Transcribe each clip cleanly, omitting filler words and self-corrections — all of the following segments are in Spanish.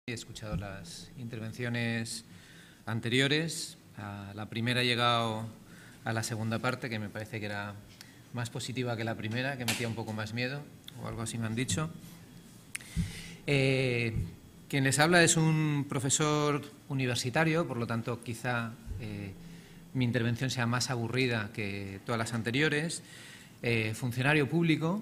He escuchado las intervenciones anteriores. La primera ha llegado a la segunda parte, que me parece que era más positiva que la primera, que metía un poco más miedo, o algo así me han dicho. Quien les habla es un profesor universitario, por lo tanto quizá mi intervención sea más aburrida que todas las anteriores. Funcionario público.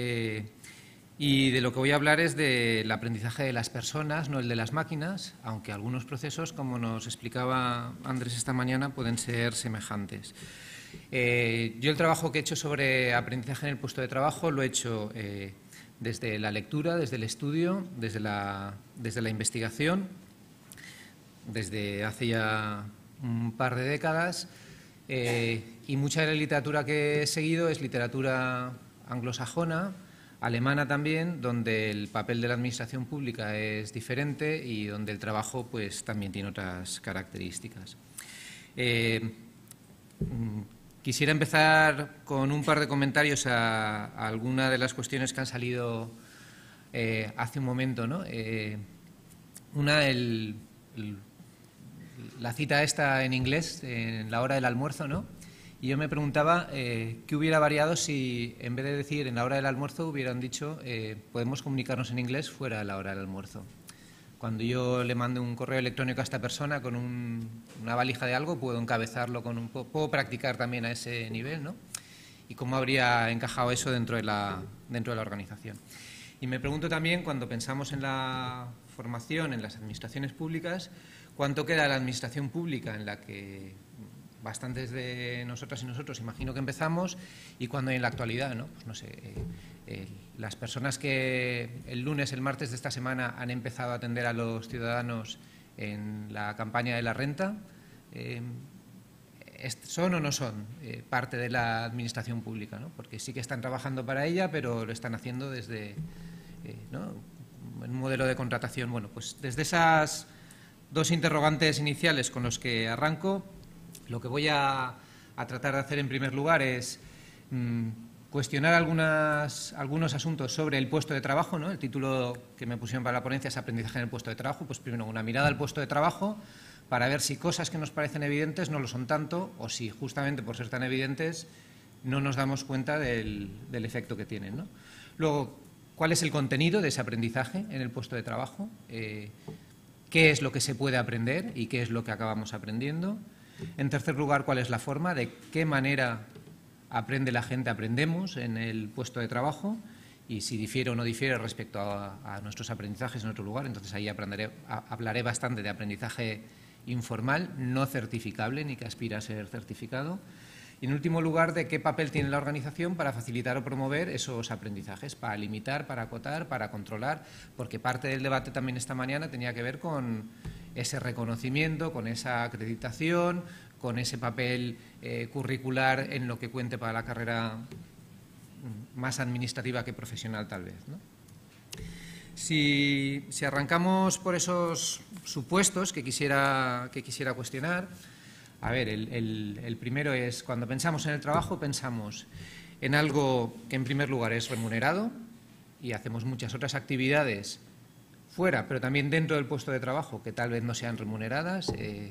Y de lo que voy a hablar es del aprendizaje de las personas, no el de las máquinas, aunque algunos procesos, como nos explicaba Andrés esta mañana, pueden ser semejantes. Yo el trabajo que he hecho sobre aprendizaje en el puesto de trabajo lo he hecho desde la lectura, desde el estudio, desde la investigación, desde hace ya un par de décadas, y mucha de la literatura que he seguido es literatura anglosajona, alemana también, donde el papel de la administración pública es diferente y donde el trabajo pues también tiene otras características. Quisiera empezar con un par de comentarios a alguna de las cuestiones que han salido hace un momento, ¿no? Una, la cita esta en inglés, en la hora del almuerzo, ¿no? Y yo me preguntaba qué hubiera variado si, en vez de decir en la hora del almuerzo, hubieran dicho podemos comunicarnos en inglés fuera de la hora del almuerzo. Cuando yo le mando un correo electrónico a esta persona con una valija de algo, puedo encabezarlo puedo practicar también a ese nivel, ¿no? Y cómo habría encajado eso dentro de la organización. Y me pregunto también, cuando pensamos en la formación en las administraciones públicas, ¿cuánto queda la administración pública en la que bastantes de nosotras y nosotros imagino que empezamos, y cuando en la actualidad, ¿no? Pues no sé, las personas que el lunes, el martes de esta semana han empezado a atender a los ciudadanos en la campaña de la renta, ¿son o no son parte de la administración pública, ¿no? Porque sí que están trabajando para ella, pero lo están haciendo desde ¿no? un modelo de contratación. Bueno, pues desde esas dos interrogantes iniciales con los que arranco, lo que voy a tratar de hacer en primer lugar es cuestionar algunos asuntos sobre el puesto de trabajo, ¿no? El título que me pusieron para la ponencia es Aprendizaje en el puesto de trabajo. Pues primero una mirada al puesto de trabajo para ver si cosas que nos parecen evidentes no lo son tanto, o si justamente por ser tan evidentes no nos damos cuenta del efecto que tienen, ¿no? Luego, ¿cuál es el contenido de ese aprendizaje en el puesto de trabajo? ¿Qué es lo que se puede aprender y qué es lo que acabamos aprendiendo? En tercer lugar, ¿cuál es la forma? ¿De qué manera aprende la gente, aprendemos en el puesto de trabajo? Y si difiere o no difiere respecto a nuestros aprendizajes en otro lugar. Entonces ahí hablaré bastante de aprendizaje informal, no certificable, ni que aspira a ser certificado. Y en último lugar, de qué papel tiene la organización para facilitar o promover esos aprendizajes, para limitar, para acotar, para controlar, porque parte del debate también esta mañana tenía que ver con ese reconocimiento, con esa acreditación, con ese papel curricular en lo que cuente para la carrera más administrativa que profesional, tal vez, ¿no? Si arrancamos por esos supuestos que quisiera cuestionar, a ver, el primero es, cuando pensamos en el trabajo, pensamos en algo que en primer lugar es remunerado, y hacemos muchas otras actividades fuera, pero también dentro del puesto de trabajo, que tal vez no sean remuneradas.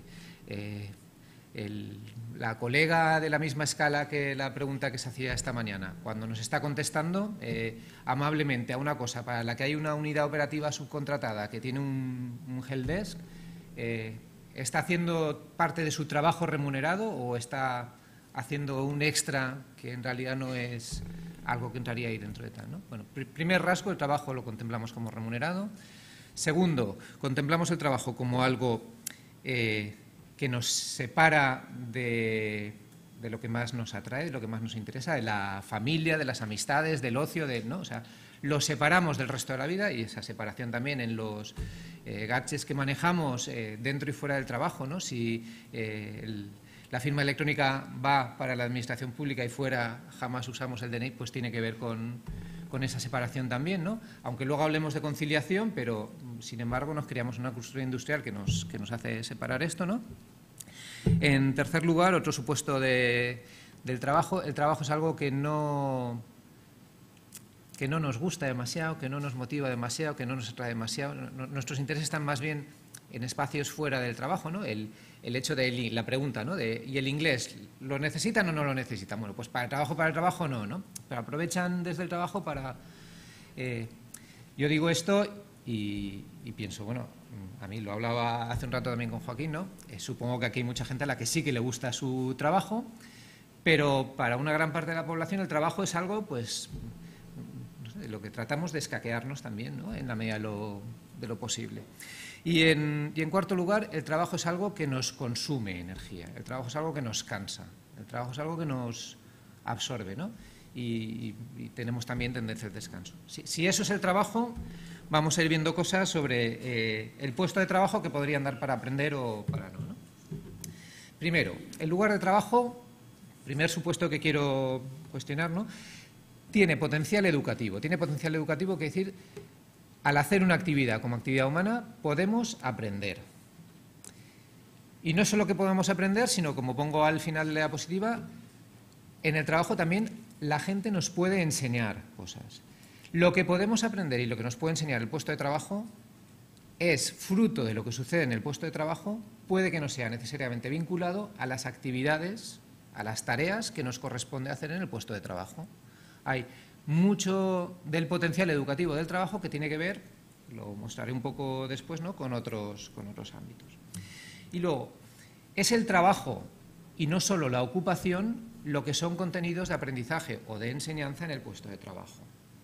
La colega de la misma escala que la pregunta que se hacía esta mañana, cuando nos está contestando amablemente a una cosa para la que hay una unidad operativa subcontratada que tiene un helpdesk, ¿está haciendo parte de su trabajo remunerado o está haciendo un extra que en realidad no es algo que entraría ahí dentro de tal, ¿no? Bueno, primer rasgo, el trabajo lo contemplamos como remunerado. Segundo, contemplamos el trabajo como algo que nos separa de lo que más nos atrae, de lo que más nos interesa, de la familia, de las amistades, del ocio, ¿no? O sea, lo separamos del resto de la vida, y esa separación también en los gadgets que manejamos dentro y fuera del trabajo, ¿no? Si la firma electrónica va para la administración pública y fuera jamás usamos el DNI, pues tiene que ver con esa separación también, ¿no? Aunque luego hablemos de conciliación, pero sin embargo nos creamos una cultura industrial que nos hace separar esto, ¿no? En tercer lugar, otro supuesto del trabajo, el trabajo es algo que no que no nos gusta demasiado, que no nos motiva demasiado, que no nos atrae demasiado. Nuestros intereses están más bien en espacios fuera del trabajo, ¿no? El hecho de la pregunta, ¿no? ¿Y el inglés lo necesitan o no lo necesitan? Bueno, pues para el trabajo no, ¿no? Pero aprovechan desde el trabajo para... yo digo esto y pienso, bueno, a mí lo hablaba hace un rato también con Joaquín, ¿no? Supongo que aquí hay mucha gente a la que sí que le gusta su trabajo, pero para una gran parte de la población el trabajo es algo, pues, no sé, lo que tratamos de escaquearnos también, ¿no? En la medida de lo posible. Y en cuarto lugar, el trabajo es algo que nos consume energía, el trabajo es algo que nos cansa, el trabajo es algo que nos absorbe, ¿no? Y tenemos también tendencia al descanso. Si eso es el trabajo, vamos a ir viendo cosas sobre el puesto de trabajo que podrían dar para aprender o para no, ¿no? Primero, el lugar de trabajo, primer supuesto que quiero cuestionar, ¿no? Tiene potencial educativo. Tiene potencial educativo, que decir, al hacer una actividad como actividad humana, podemos aprender. Y no solo que podemos aprender, sino, como pongo al final de la diapositiva, en el trabajo también la gente nos puede enseñar cosas. Lo que podemos aprender y lo que nos puede enseñar el puesto de trabajo es fruto de lo que sucede en el puesto de trabajo, puede que no sea necesariamente vinculado a las actividades, a las tareas que nos corresponde hacer en el puesto de trabajo. Hay mucho del potencial educativo del trabajo que tiene que ver, lo mostraré un poco después, ¿no? con otros ámbitos. Y luego, es el trabajo y no solo la ocupación lo que son contenidos de aprendizaje o de enseñanza en el puesto de trabajo.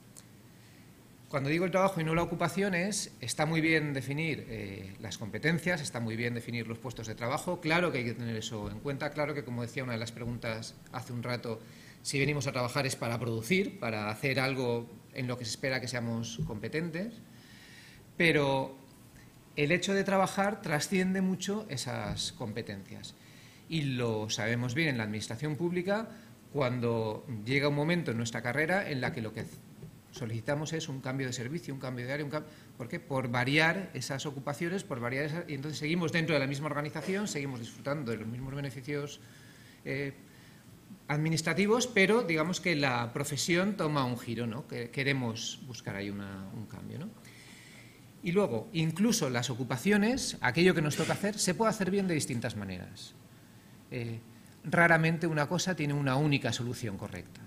Cuando digo el trabajo y no la ocupación está muy bien definir las competencias, está muy bien definir los puestos de trabajo, claro que hay que tener eso en cuenta, claro que, como decía una de las preguntas hace un rato, si venimos a trabajar es para producir, para hacer algo en lo que se espera que seamos competentes, pero el hecho de trabajar trasciende mucho esas competencias. Y lo sabemos bien en la administración pública cuando llega un momento en nuestra carrera en la que lo que solicitamos es un cambio de servicio, un cambio de área, ¿por qué? Por variar esas ocupaciones, y entonces seguimos dentro de la misma organización, seguimos disfrutando de los mismos beneficios administrativos, pero digamos que la profesión toma un giro, ¿no? Que queremos buscar ahí un cambio, ¿no? Y luego, incluso las ocupaciones, aquello que nos toca hacer, se puede hacer bien de distintas maneras. Raramente una cosa tiene una única solución correcta.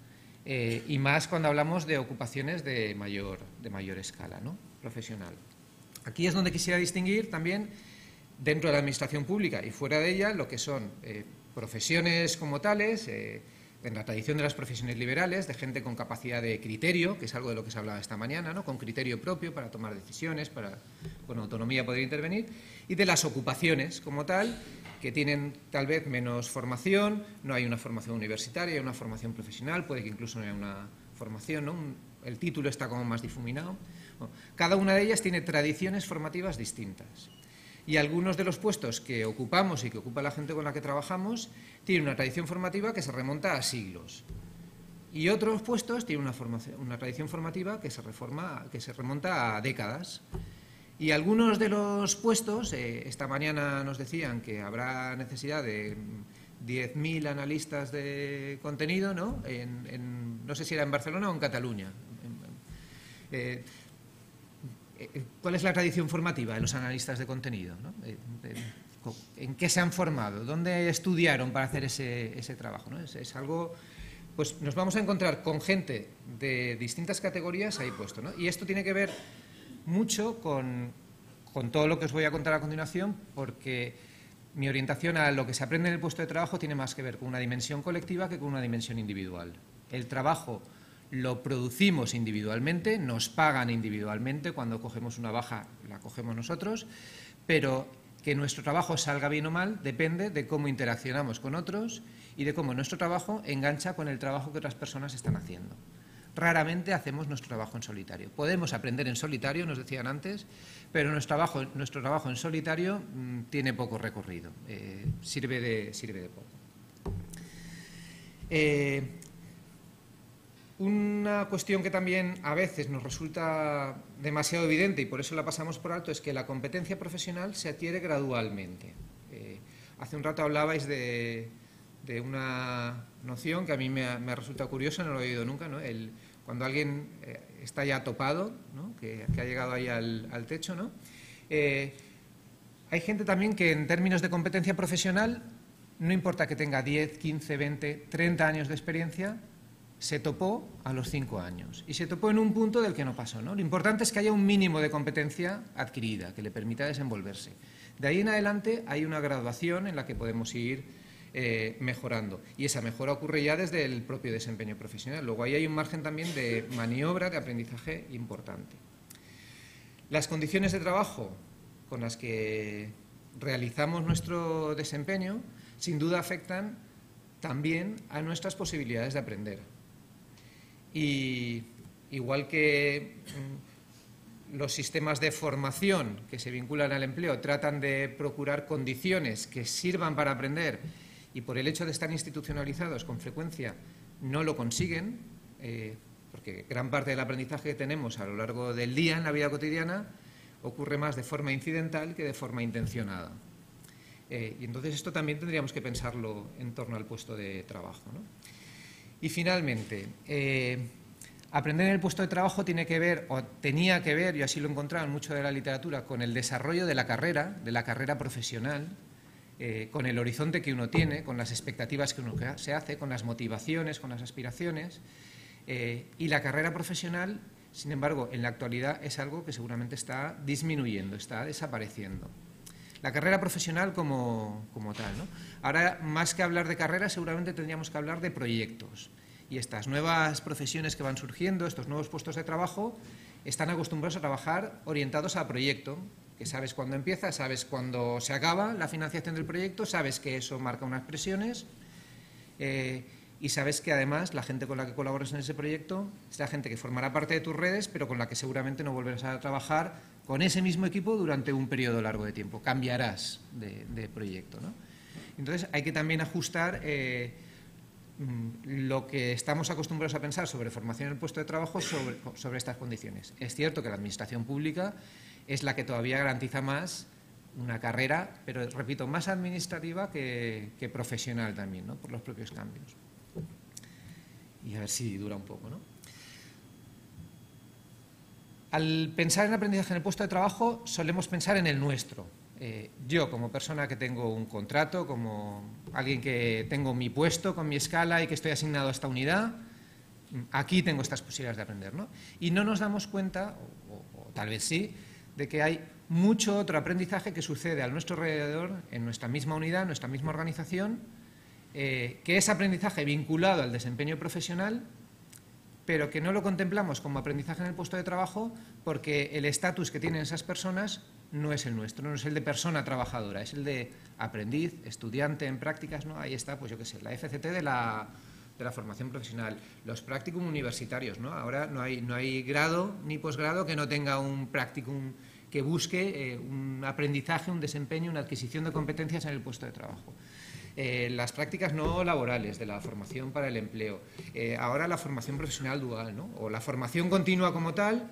Y más cuando hablamos de ocupaciones de mayor escala, ¿no? Profesional. Aquí es donde quisiera distinguir también, dentro de la administración pública y fuera de ella, lo que son profesiones como tales, en la tradición de las profesiones liberales, de gente con capacidad de criterio, que es algo de lo que se hablaba esta mañana, ¿no? Con criterio propio para tomar decisiones, para con autonomía poder intervenir, y de las ocupaciones como tal, que tienen tal vez menos formación, no hay una formación universitaria, hay una formación profesional, puede que incluso no haya una formación, ¿no? El título está como más difuminado. Bueno, cada una de ellas tiene tradiciones formativas distintas. Y algunos de los puestos que ocupamos y que ocupa la gente con la que trabajamos tienen una tradición formativa que se remonta a siglos. Y otros puestos tienen una tradición formativa que se remonta a décadas. Y algunos de los puestos, esta mañana nos decían que habrá necesidad de 10.000 analistas de contenido, ¿no? No sé si era en Barcelona o en Cataluña. ¿Cuál es la tradición formativa de los analistas de contenido, ¿no? ¿En qué se han formado? ¿Dónde estudiaron para hacer ese trabajo, ¿no? Es algo, pues nos vamos a encontrar con gente de distintas categorías ahí puesto, ¿no? Y esto tiene que ver mucho con todo lo que os voy a contar a continuación, porque mi orientación a lo que se aprende en el puesto de trabajo tiene más que ver con una dimensión colectiva que con una dimensión individual. El trabajo lo producimos individualmente, nos pagan individualmente, cuando cogemos una baja la cogemos nosotros, pero que nuestro trabajo salga bien o mal depende de cómo interaccionamos con otros y de cómo nuestro trabajo engancha con el trabajo que otras personas están haciendo. Raramente hacemos nuestro trabajo en solitario. Podemos aprender en solitario, nos decían antes, pero nuestro trabajo en solitario tiene poco recorrido, sirve de poco. Una cuestión que también a veces nos resulta demasiado evidente y por eso la pasamos por alto es que la competencia profesional se adquiere gradualmente. Hace un rato hablabais de una noción que a mí me ha resultado curiosa, no lo he oído nunca, ¿no? cuando alguien está ya topado, ¿no? que ha llegado ahí al techo, ¿no? Hay gente también que en términos de competencia profesional, no importa que tenga 10, 15, 20, 30 años de experiencia, se topó a los 5 años y se topó en un punto del que no pasó, ¿no? Lo importante es que haya un mínimo de competencia adquirida que le permita desenvolverse. De ahí en adelante hay una graduación en la que podemos ir mejorando, y esa mejora ocurre ya desde el propio desempeño profesional. Luego ahí hay un margen también de maniobra, de aprendizaje importante. Las condiciones de trabajo con las que realizamos nuestro desempeño sin duda afectan también a nuestras posibilidades de aprender. Y igual que los sistemas de formación que se vinculan al empleo tratan de procurar condiciones que sirvan para aprender y por el hecho de estar institucionalizados con frecuencia no lo consiguen, porque gran parte del aprendizaje que tenemos a lo largo del día en la vida cotidiana ocurre más de forma incidental que de forma intencionada. Y entonces esto también tendríamos que pensarlo en torno al puesto de trabajo, ¿no? Y finalmente, aprender en el puesto de trabajo tiene que ver, o tenía que ver, y así lo encontraba en mucho de la literatura, con el desarrollo de la carrera profesional, con el horizonte que uno tiene, con las expectativas que uno se hace, con las motivaciones, con las aspiraciones. Y la carrera profesional, sin embargo, en la actualidad es algo que seguramente está disminuyendo, está desapareciendo. La carrera profesional como tal, ¿no? Ahora, más que hablar de carrera, seguramente tendríamos que hablar de proyectos. Y estas nuevas profesiones que van surgiendo, estos nuevos puestos de trabajo, están acostumbrados a trabajar orientados a proyecto, que sabes cuándo empieza, sabes cuándo se acaba la financiación del proyecto, sabes que eso marca unas presiones y sabes que además la gente con la que colaboras en ese proyecto es la gente que formará parte de tus redes, pero con la que seguramente no volverás a trabajar con ese mismo equipo durante un periodo largo de tiempo. Cambiarás de proyecto, ¿no? Entonces hay que también ajustar lo que estamos acostumbrados a pensar sobre formación en el puesto de trabajo sobre estas condiciones. Es cierto que la administración pública es la que todavía garantiza más una carrera, pero repito, más administrativa que profesional también, ¿no? Por los propios cambios. Y a ver si dura un poco, ¿no? Al pensar en aprendizaje en el puesto de trabajo, solemos pensar en el nuestro. Yo, como persona que tengo un contrato, como alguien que tengo mi puesto con mi escala y que estoy asignado a esta unidad, aquí tengo estas posibilidades de aprender, ¿no? Y no nos damos cuenta, o tal vez sí, de que hay mucho otro aprendizaje que sucede a nuestro alrededor, en nuestra misma unidad, en nuestra misma organización, que es aprendizaje vinculado al desempeño profesional, pero que no lo contemplamos como aprendizaje en el puesto de trabajo porque el estatus que tienen esas personas no es el nuestro, no es el de persona trabajadora, es el de aprendiz, estudiante en prácticas, ¿no? Ahí está, pues yo qué sé, la FCT de la formación profesional, los practicum universitarios, ¿no? Ahora no hay grado ni posgrado que no tenga un practicum que busque un aprendizaje, un desempeño, una adquisición de competencias en el puesto de trabajo. Las prácticas no laborales de la formación para el empleo, ahora la formación profesional dual, ¿no? O la formación continua como tal,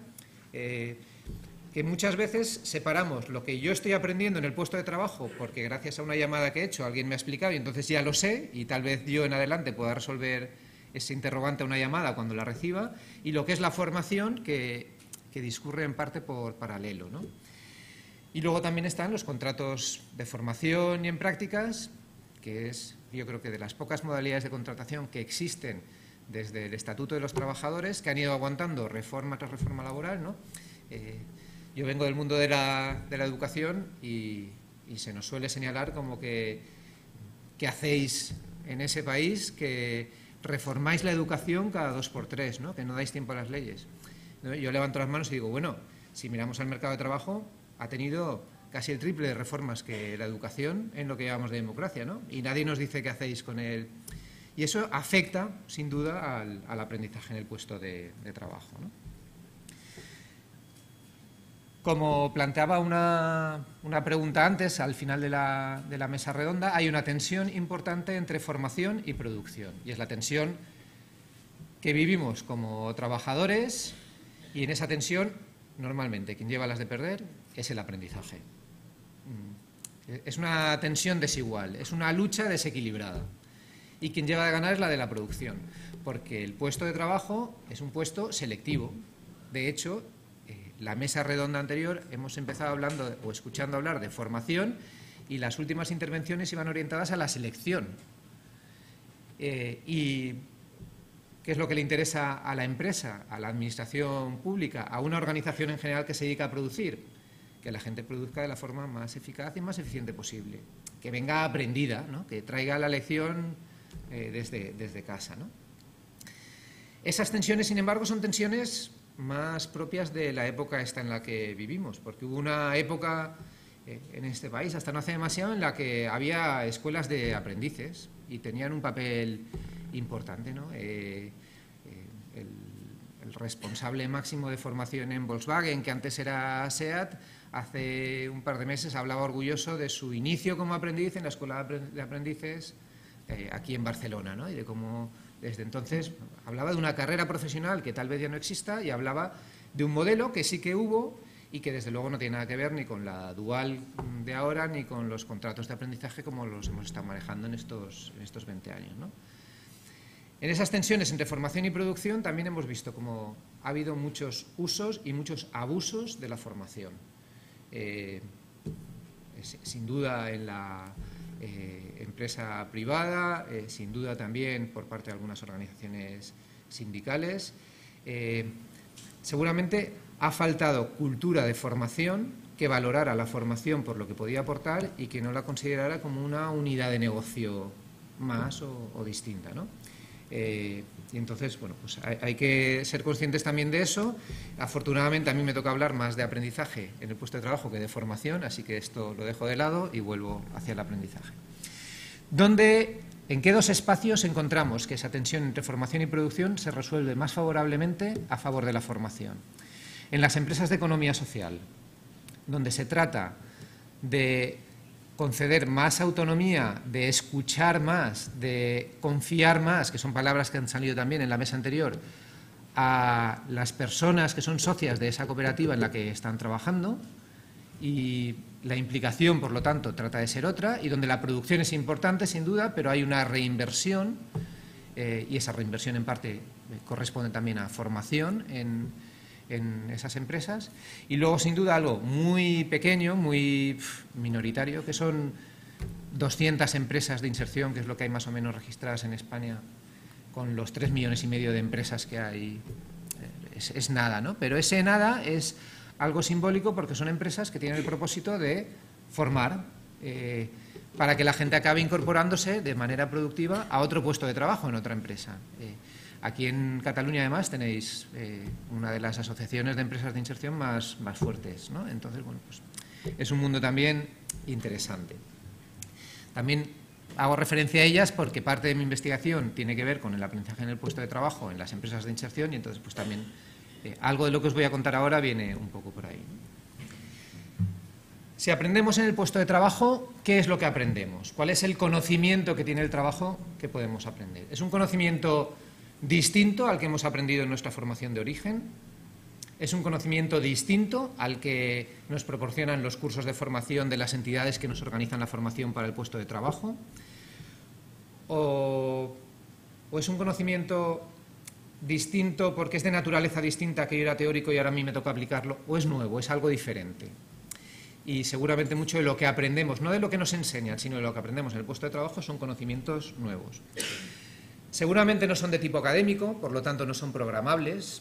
que muchas veces separamos lo que yo estoy aprendiendo en el puesto de trabajo porque gracias a una llamada que he hecho alguien me ha explicado y entonces ya lo sé y tal vez yo en adelante pueda resolver ese interrogante a una llamada cuando la reciba, y lo que es la formación que discurre en parte por paralelo, ¿no? Y luego también están los contratos de formación y en prácticas, que es, yo creo que de las pocas modalidades de contratación que existen desde el Estatuto de los Trabajadores, que han ido aguantando reforma tras reforma laboral, ¿no? Yo vengo del mundo de la educación y se nos suele señalar como que hacéis en ese país, que reformáis la educación cada 2 por 3, ¿no? Que no dais tiempo a las leyes. Yo levanto las manos y digo, bueno, si miramos al mercado de trabajo, ha tenido casi el triple de reformas que la educación en lo que llamamos de democracia, ¿no? Y nadie nos dice qué hacéis con él. Y eso afecta, sin duda, al aprendizaje en el puesto de trabajo, ¿no? Como planteaba una pregunta antes, al final de la mesa redonda, hay una tensión importante entre formación y producción. Y es la tensión que vivimos como trabajadores, y en esa tensión, normalmente, quien lleva las de perder es el aprendizaje. Es una tensión desigual, es una lucha desequilibrada. y quien lleva de ganar es la de la producción, porque el puesto de trabajo es un puesto selectivo. De hecho, la mesa redonda anterior hemos empezado hablando o escuchando hablar de formación y las últimas intervenciones iban orientadas a la selección. ¿Y qué es lo que le interesa a la empresa, a la administración pública, a una organización en general que se dedica a producir? Que la gente produzca de la forma más eficaz y más eficiente posible, que venga aprendida, ¿no? Que traiga la lección desde casa, ¿no? Esas tensiones, sin embargo, son tensiones más propias de la época esta en la que vivimos, porque hubo una época en este país, hasta no hace demasiado, en la que había escuelas de aprendices y tenían un papel importante, ¿no? El responsable máximo de formación en Volkswagen, que antes era SEAT, hace un par de meses hablaba orgulloso de su inicio como aprendiz en la escuela de aprendices aquí en Barcelona, ¿no? Y de cómo desde entonces hablaba de una carrera profesional que tal vez ya no exista y hablaba de un modelo que sí que hubo y que desde luego no tiene nada que ver ni con la dual de ahora ni con los contratos de aprendizaje como los hemos estado manejando en estos 20 años, ¿no? En esas tensiones entre formación y producción también hemos visto cómo ha habido muchos usos y muchos abusos de la formación. Sin duda en la empresa privada, sin duda también por parte de algunas organizaciones sindicales. Seguramente ha faltado cultura de formación que valorara la formación por lo que podía aportar y que no la considerara como una unidad de negocio más o distinta, ¿no? Y entonces, bueno, pues hay que ser conscientes también de eso. Afortunadamente a mí me toca hablar más de aprendizaje en el puesto de trabajo que de formación, así que esto lo dejo de lado y vuelvo hacia el aprendizaje. ¿En qué dos espacios encontramos que esa tensión entre formación y producción se resuelve más favorablemente a favor de la formación? En las empresas de economía social, donde se trata de conceder más autonomía, de escuchar más, de confiar más, que son palabras que han salido también en la mesa anterior, a las personas que son socias de esa cooperativa en la que están trabajando, y la implicación, por lo tanto, trata de ser otra, y donde la producción es importante, sin duda, pero hay una reinversión, y esa reinversión en parte corresponde también a formación en esas empresas, y luego sin duda algo muy pequeño, muy minoritario, que son 200 empresas de inserción, que es lo que hay más o menos registradas en España, con los 3,5 millones de empresas que hay. Es nada, ¿no? Pero ese nada es algo simbólico porque son empresas que tienen el propósito de formar para que la gente acabe incorporándose de manera productiva a otro puesto de trabajo en otra empresa. Aquí en Cataluña, además, tenéis una de las asociaciones de empresas de inserción más fuertes, ¿no? Entonces, bueno, pues es un mundo también interesante. También hago referencia a ellas porque parte de mi investigación tiene que ver con el aprendizaje en el puesto de trabajo en las empresas de inserción y entonces, pues también algo de lo que os voy a contar ahora viene un poco por ahí. Si aprendemos en el puesto de trabajo, ¿qué es lo que aprendemos? ¿Cuál es el conocimiento que tiene el trabajo que podemos aprender? ¿Es un conocimiento distinto al que hemos aprendido en nuestra formación de origen? ¿Es un conocimiento distinto al que nos proporcionan los cursos de formación de las entidades que nos organizan la formación para el puesto de trabajo? ¿O es un conocimiento distinto porque es de naturaleza distinta, que yo era teórico y ahora a mí me toca aplicarlo? ¿O es nuevo, es algo diferente? Y seguramente mucho de lo que aprendemos, no de lo que nos enseñan, sino de lo que aprendemos en el puesto de trabajo, son conocimientos nuevos. Seguramente no son de tipo académico, por lo tanto no son programables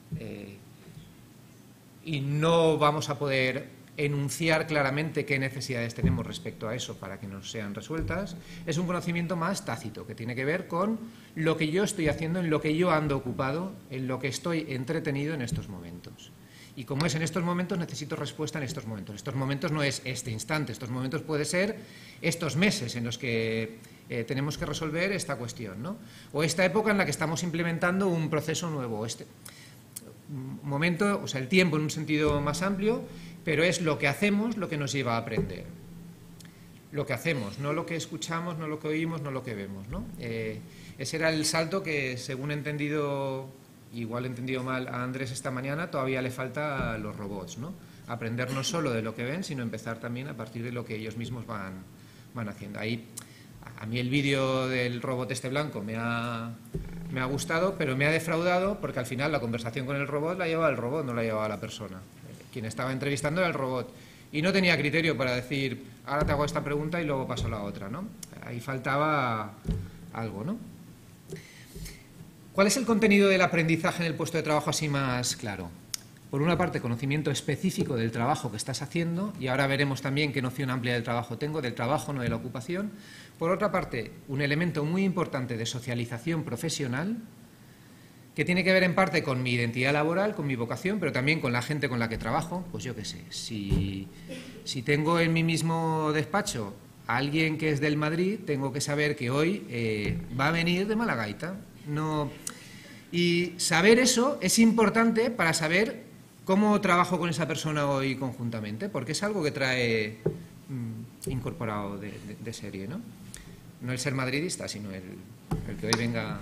y no vamos a poder enunciar claramente qué necesidades tenemos respecto a eso para que nos sean resueltas. Es un conocimiento más tácito, que tiene que ver con lo que yo estoy haciendo, en lo que yo ando ocupado, en lo que estoy entretenido en estos momentos. Y como es en estos momentos, necesito respuesta en estos momentos. Estos momentos no es este instante, estos momentos puede ser estos meses en los que tenemos que resolver esta cuestión, ¿no? O esta época en la que estamos implementando un proceso nuevo. Este momento, o sea, el tiempo en un sentido más amplio, pero es lo que hacemos lo que nos lleva a aprender. Lo que hacemos, no lo que escuchamos, no lo que oímos, no lo que vemos, ¿no? Ese era el salto que, según he entendido, igual he entendido mal a Andrés esta mañana, todavía le falta a los robots, ¿no? Aprender no solo de lo que ven, sino empezar también a partir de lo que ellos mismos van haciendo. Ahí, a a mí el vídeo del robot este blanco me ha gustado, pero me ha defraudado porque al final la conversación con el robot la llevaba el robot, no la llevaba la persona. Quien estaba entrevistando era el robot. Y no tenía criterio para decir, ahora te hago esta pregunta y luego paso a la otra, ¿no? Ahí faltaba algo, ¿no? ¿Cuál es el contenido del aprendizaje en el puesto de trabajo así más claro? Por una parte, conocimiento específico del trabajo que estás haciendo, y ahora veremos también qué noción amplia del trabajo tengo, del trabajo, no de la ocupación. Por otra parte, un elemento muy importante de socialización profesional, que tiene que ver en parte con mi identidad laboral, con mi vocación, pero también con la gente con la que trabajo. Pues yo qué sé, si tengo en mi mismo despacho a alguien que es del Madrid, tengo que saber que hoy va a venir de Malagaita. No, y saber eso es importante para saber cómo trabajo con esa persona hoy conjuntamente, porque es algo que trae incorporado de serie, ¿no? No el ser madridista, sino el que hoy venga.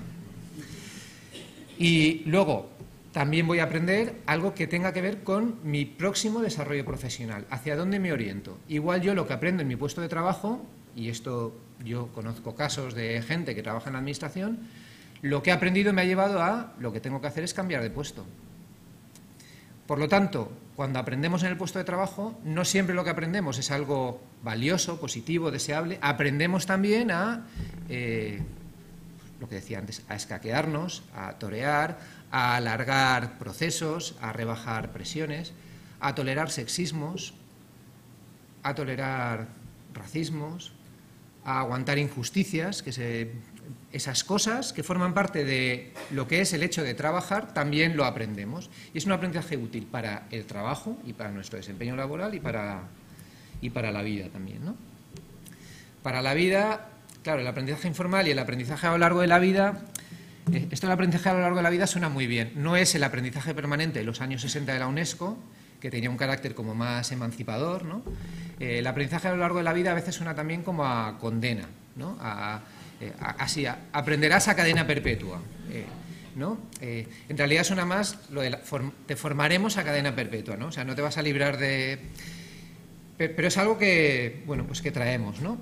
Y luego también voy a aprender algo que tenga que ver con mi próximo desarrollo profesional, hacia dónde me oriento. Igual yo lo que aprendo en mi puesto de trabajo, y esto yo conozco casos de gente que trabaja en la administración, lo que he aprendido me ha llevado a lo que tengo que hacer es cambiar de puesto. Por lo tanto, cuando aprendemos en el puesto de trabajo, no siempre lo que aprendemos es algo valioso, positivo, deseable. Aprendemos también a, lo que decía antes, a escaquearnos, a torear, a alargar procesos, a rebajar presiones, a tolerar sexismos, a tolerar racismos, a aguantar injusticias, esas cosas que forman parte de lo que es el hecho de trabajar, también lo aprendemos. Y es un aprendizaje útil para el trabajo y para nuestro desempeño laboral y para la vida también, ¿no? Para la vida, claro, el aprendizaje informal y el aprendizaje a lo largo de la vida, esto del aprendizaje a lo largo de la vida suena muy bien. No es el aprendizaje permanente de los años 60 de la UNESCO, que tenía un carácter como más emancipador, ¿no? El aprendizaje a lo largo de la vida a veces suena también como a condena, ¿no? Así, aprenderás a cadena perpetua, ¿no? En realidad suena más lo de te formaremos a cadena perpetua, ¿no? O sea, no te vas a librar de... Pero es algo que, bueno, pues que traemos, ¿no?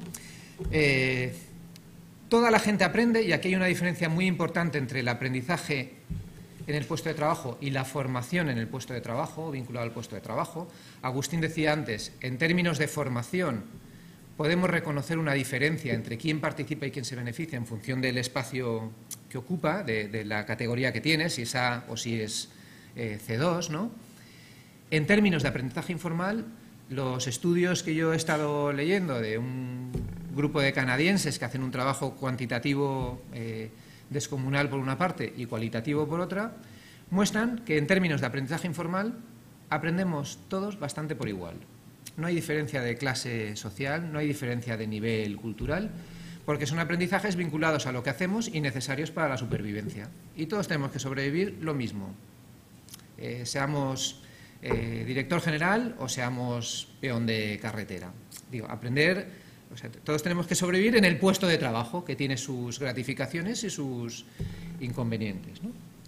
Toda la gente aprende, y aquí hay una diferencia muy importante entre el aprendizaje en el puesto de trabajo y la formación en el puesto de trabajo, vinculado al puesto de trabajo. Agustín decía antes, en términos de formación, podemos reconocer una diferencia entre quién participa y quién se beneficia en función del espacio que ocupa, de la categoría que tiene, si es A o si es C2, ¿no? En términos de aprendizaje informal, los estudios que yo he estado leyendo de un grupo de canadienses que hacen un trabajo cuantitativo descomunal por una parte y cualitativo por otra, muestran que en términos de aprendizaje informal aprendemos todos bastante por igual. No hay diferencia de clase social, no hay diferencia de nivel cultural, porque son aprendizajes vinculados a lo que hacemos y necesarios para la supervivencia. Y todos tenemos que sobrevivir lo mismo, seamos director general o seamos peón de carretera. Digo, aprender, o sea, todos tenemos que sobrevivir en el puesto de trabajo, que tiene sus gratificaciones y sus inconvenientes, ¿no?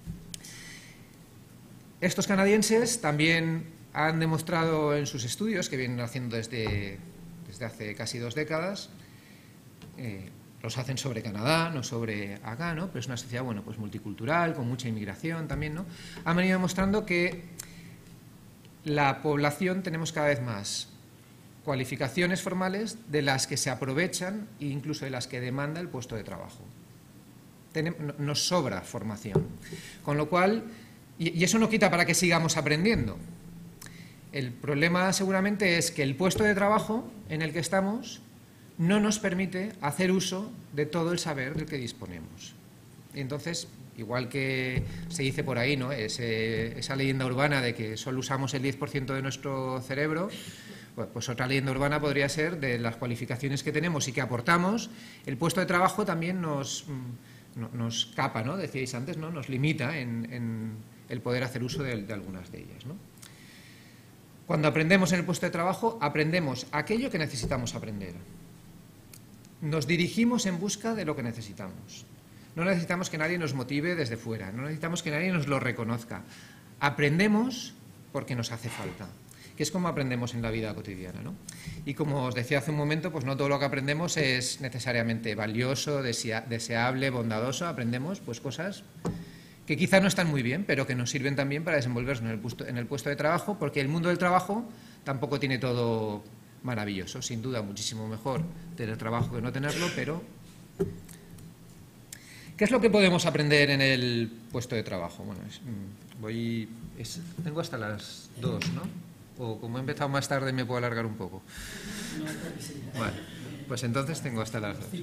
Estos canadienses también han demostrado en sus estudios, que vienen haciendo desde hace casi 2 décadas, los hacen sobre Canadá, no sobre acá, ¿no? Pero es una sociedad, bueno, pues multicultural, con mucha inmigración también, ¿no? Han venido demostrando que la población tenemos cada vez más cualificaciones formales de las que se aprovechan e incluso de las que demanda el puesto de trabajo. Nos sobra formación. Con lo cual, y eso no quita para que sigamos aprendiendo. El problema seguramente es que el puesto de trabajo en el que estamos no nos permite hacer uso de todo el saber del que disponemos. Y entonces, igual que se dice por ahí, ¿no? Esa leyenda urbana de que solo usamos el 10% de nuestro cerebro, pues otra leyenda urbana podría ser de las cualificaciones que tenemos y que aportamos. El puesto de trabajo también nos capa, ¿no? Decíais antes, ¿no? Nos limita en el poder hacer uso de algunas de ellas, ¿no? Cuando aprendemos en el puesto de trabajo, aprendemos aquello que necesitamos aprender. Nos dirigimos en busca de lo que necesitamos. No necesitamos que nadie nos motive desde fuera, no necesitamos que nadie nos lo reconozca. Aprendemos porque nos hace falta. que es como aprendemos en la vida cotidiana, ¿no? Y como os decía hace un momento, pues no todo lo que aprendemos es necesariamente valioso, deseable, bondadoso. Aprendemos pues cosas que quizá no están muy bien, pero que nos sirven también para desenvolvernos en el puesto de trabajo, porque el mundo del trabajo tampoco tiene todo maravilloso. Sin duda, muchísimo mejor tener trabajo que no tenerlo, pero ¿qué es lo que podemos aprender en el puesto de trabajo? Bueno, tengo hasta las 2, ¿no? O como he empezado más tarde me puedo alargar un poco. Vale, pues entonces tengo hasta las 2.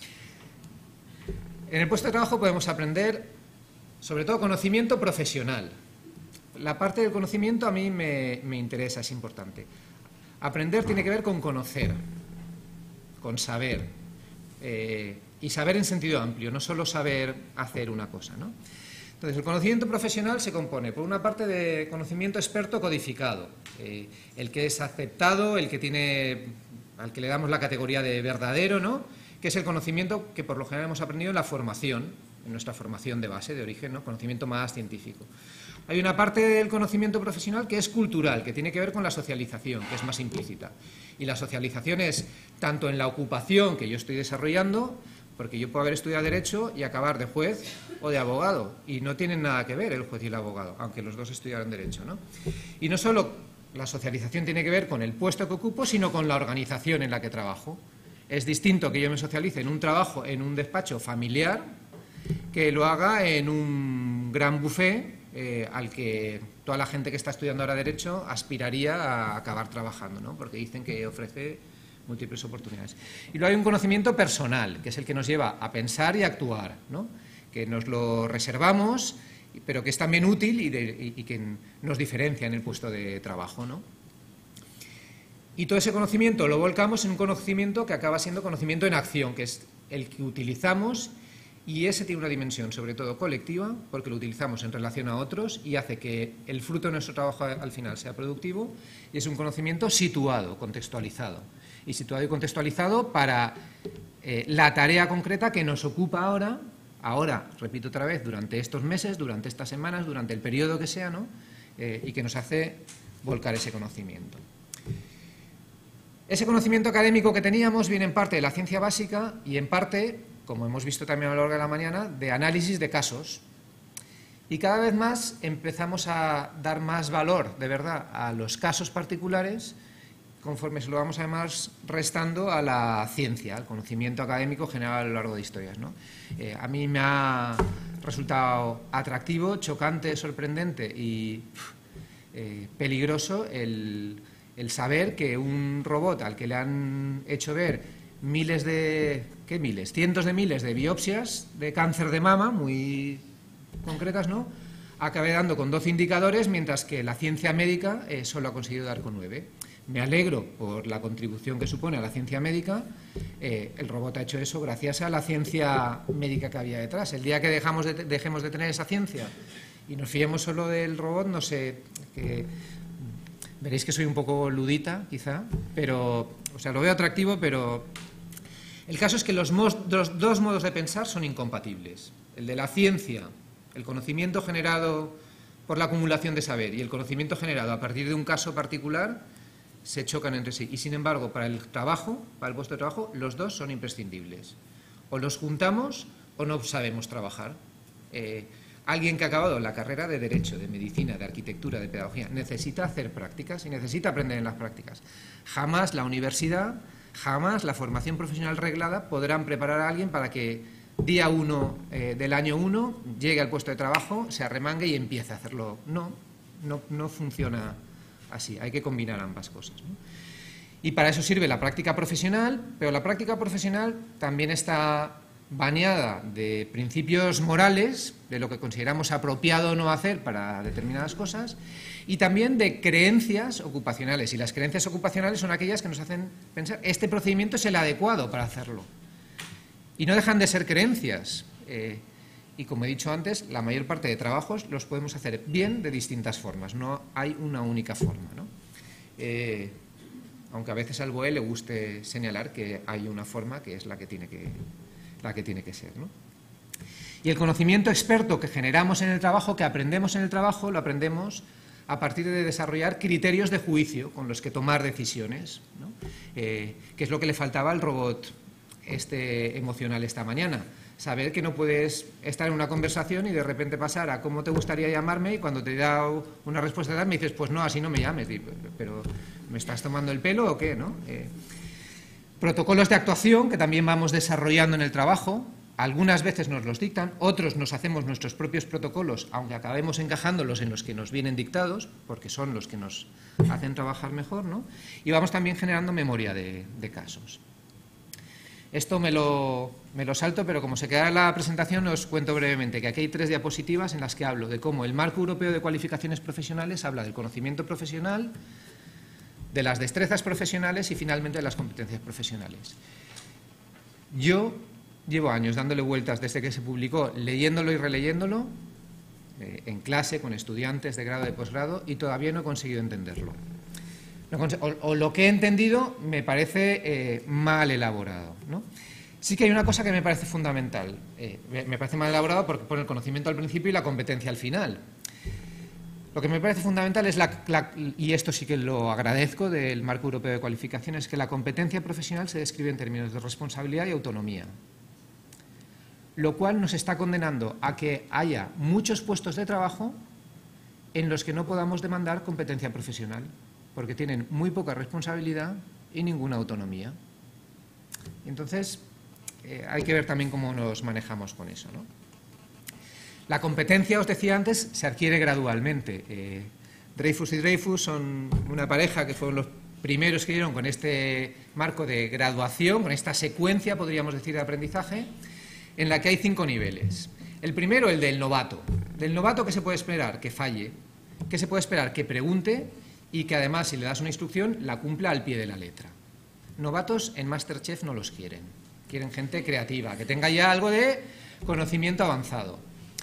En el puesto de trabajo podemos aprender, sobre todo, conocimiento profesional. La parte del conocimiento a mí me interesa, es importante. Aprender tiene que ver con conocer, con saber, y saber en sentido amplio, no solo saber hacer una cosa, ¿no? Entonces, el conocimiento profesional se compone, por una parte, de conocimiento experto codificado, el que es aceptado, al que le damos la categoría de verdadero, ¿no? Que es el conocimiento que por lo general hemos aprendido en la formación, en nuestra formación de base, de origen, ¿no? Conocimiento más científico. Hay una parte del conocimiento profesional que es cultural, que tiene que ver con la socialización, que es más implícita. Y la socialización es tanto en la ocupación que yo estoy desarrollando, porque yo puedo haber estudiado Derecho y acabar de juez o de abogado, y no tienen nada que ver el juez y el abogado, aunque los dos estudiaron Derecho, ¿no? Y no solo la socialización tiene que ver con el puesto que ocupo, sino con la organización en la que trabajo. Es distinto que yo me socialice en un trabajo, en un despacho familiar, que lo haga en un gran buffet al que toda la gente que está estudiando ahora Derecho aspiraría a acabar trabajando, ¿no? Porque dicen que ofrece múltiples oportunidades. Y luego hay un conocimiento personal, que es el que nos lleva a pensar y a actuar, ¿no? Que nos lo reservamos, pero que es también útil y que nos diferencia en el puesto de trabajo, ¿no? Y todo ese conocimiento lo volcamos en un conocimiento que acaba siendo conocimiento en acción, que es el que utilizamos, y ese tiene una dimensión sobre todo colectiva, porque lo utilizamos en relación a otros y hace que el fruto de nuestro trabajo al final sea productivo, y es un conocimiento situado, contextualizado. Y situado y contextualizado para la tarea concreta que nos ocupa ahora, repito otra vez, durante estos meses, durante estas semanas, durante el periodo que sea, ¿no? Y que nos hace volcar ese conocimiento. Ese conocimiento académico que teníamos viene en parte de la ciencia básica y en parte, como hemos visto también a lo largo de la mañana, de análisis de casos. Y cada vez más empezamos a dar más valor, de verdad, a los casos particulares, conforme se lo vamos además restando a la ciencia, al conocimiento académico general a lo largo de historias, ¿no? A mí me ha resultado atractivo, chocante, sorprendente y peligroso el saber que un robot al que le han hecho ver cientos de miles de biopsias de cáncer de mama muy concretas, ¿no?, acabe dando con 12 indicadores, mientras que la ciencia médica solo ha conseguido dar con 9. Me alegro por la contribución que supone a la ciencia médica. El robot ha hecho eso gracias a la ciencia médica que había detrás. El día que dejemos de tener esa ciencia y nos fiemos solo del robot, no sé, veréis que soy un poco ludita, quizá, pero, o sea, lo veo atractivo, pero el caso es que los dos modos de pensar son incompatibles. El de la ciencia, el conocimiento generado por la acumulación de saber, y el conocimiento generado a partir de un caso particular, se chocan entre sí. Y sin embargo, para el trabajo, para el puesto de trabajo, los dos son imprescindibles. O los juntamos o no sabemos trabajar. Alguien que ha acabado la carrera de Derecho, de Medicina, de Arquitectura, de Pedagogía, necesita hacer prácticas y necesita aprender en las prácticas. Jamás la universidad, jamás la formación profesional reglada podrán preparar a alguien para que día 1 del año 1 llegue al puesto de trabajo, se arremangue y empiece a hacerlo. No funciona así, hay que combinar ambas cosas, ¿no? Y para eso sirve la práctica profesional, pero la práctica profesional también está bañada de principios morales, de lo que consideramos apropiado o no hacer para determinadas cosas, y también de creencias ocupacionales. Y las creencias ocupacionales son aquellas que nos hacen pensar, este procedimiento es el adecuado para hacerlo. Y no dejan de ser creencias. Y como he dicho antes, la mayor parte de trabajos los podemos hacer bien de distintas formas, no hay una única forma, ¿no? Aunque a veces al BOE le guste señalar que hay una forma que es la que tiene que ser, ¿no? Y el conocimiento experto que generamos en el trabajo, que aprendemos en el trabajo, lo aprendemos a partir de desarrollar criterios de juicio con los que tomar decisiones, ¿no? Que es lo que le faltaba al robot emocional esta mañana. Saber que no puedes estar en una conversación y de repente pasar a cómo te gustaría llamarme, y cuando te he dado una respuesta me dices, pues no, así no me llames. Pero ¿me estás tomando el pelo o qué, no? Protocolos de actuación que también vamos desarrollando en el trabajo. Algunas veces nos los dictan, otros nos hacemos nuestros propios protocolos, aunque acabemos encajándolos en los que nos vienen dictados, porque son los que nos hacen trabajar mejor, ¿no? Y vamos también generando memoria de casos. Esto me lo salto, pero como se queda en la presentación os cuento brevemente que aquí hay 3 diapositivas en las que hablo de cómo el Marco Europeo de Cualificaciones Profesionales habla del conocimiento profesional, de las destrezas profesionales y finalmente de las competencias profesionales. Yo llevo años dándole vueltas desde que se publicó, leyéndolo y releyéndolo, en clase, con estudiantes de grado y de posgrado, y todavía no he conseguido entenderlo. O lo que he entendido me parece mal elaborado, ¿no? Sí que hay una cosa que me parece fundamental. Me parece mal elaborado porque pone el conocimiento al principio y la competencia al final. Lo que me parece fundamental es, y esto sí que lo agradezco del Marco Europeo de Cualificaciones, que la competencia profesional se describe en términos de responsabilidad y autonomía, lo cual nos está condenando a que haya muchos puestos de trabajo en los que no podamos demandar competencia profesional, porque tienen muy poca responsabilidad y ninguna autonomía. Entonces, hay que ver también cómo nos manejamos con eso, ¿no? La competencia, os decía antes, se adquiere gradualmente. Dreyfus y Dreyfus son una pareja que fueron los primeros que dieron con este marco de graduación, con esta secuencia, podríamos decir, de aprendizaje, en la que hay 5 niveles. El primero, el del novato. Del novato, ¿qué se puede esperar? Que falle. ¿Qué se puede esperar? Que pregunte y que además, si le das una instrucción, la cumpla al pie de la letra. Novatos en MasterChef no los quieren. Quieren gente creativa, que tenga ya algo de conocimiento avanzado.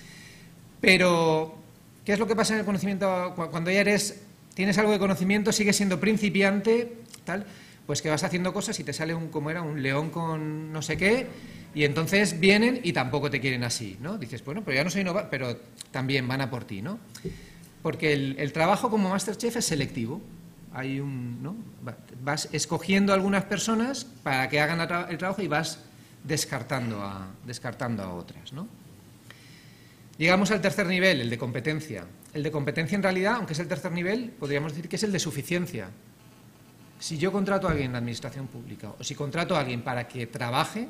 Pero, ¿qué es lo que pasa en el conocimiento? Cuando ya tienes algo de conocimiento, sigues siendo principiante, tal, pues que vas haciendo cosas y te sale un león con no sé qué, y entonces vienen y tampoco te quieren así, ¿no? Dices, bueno, pero ya no soy novato, pero también van a por ti, ¿no? Porque el trabajo como MasterChef es selectivo. ¿no? Vas escogiendo a algunas personas para que hagan el trabajo y vas descartando a otras, ¿no? Llegamos al tercer nivel, el de competencia. El de competencia, en realidad, aunque es el tercer nivel, podríamos decir que es el de suficiencia. Si yo contrato a alguien en la administración pública o si contrato a alguien para que trabaje,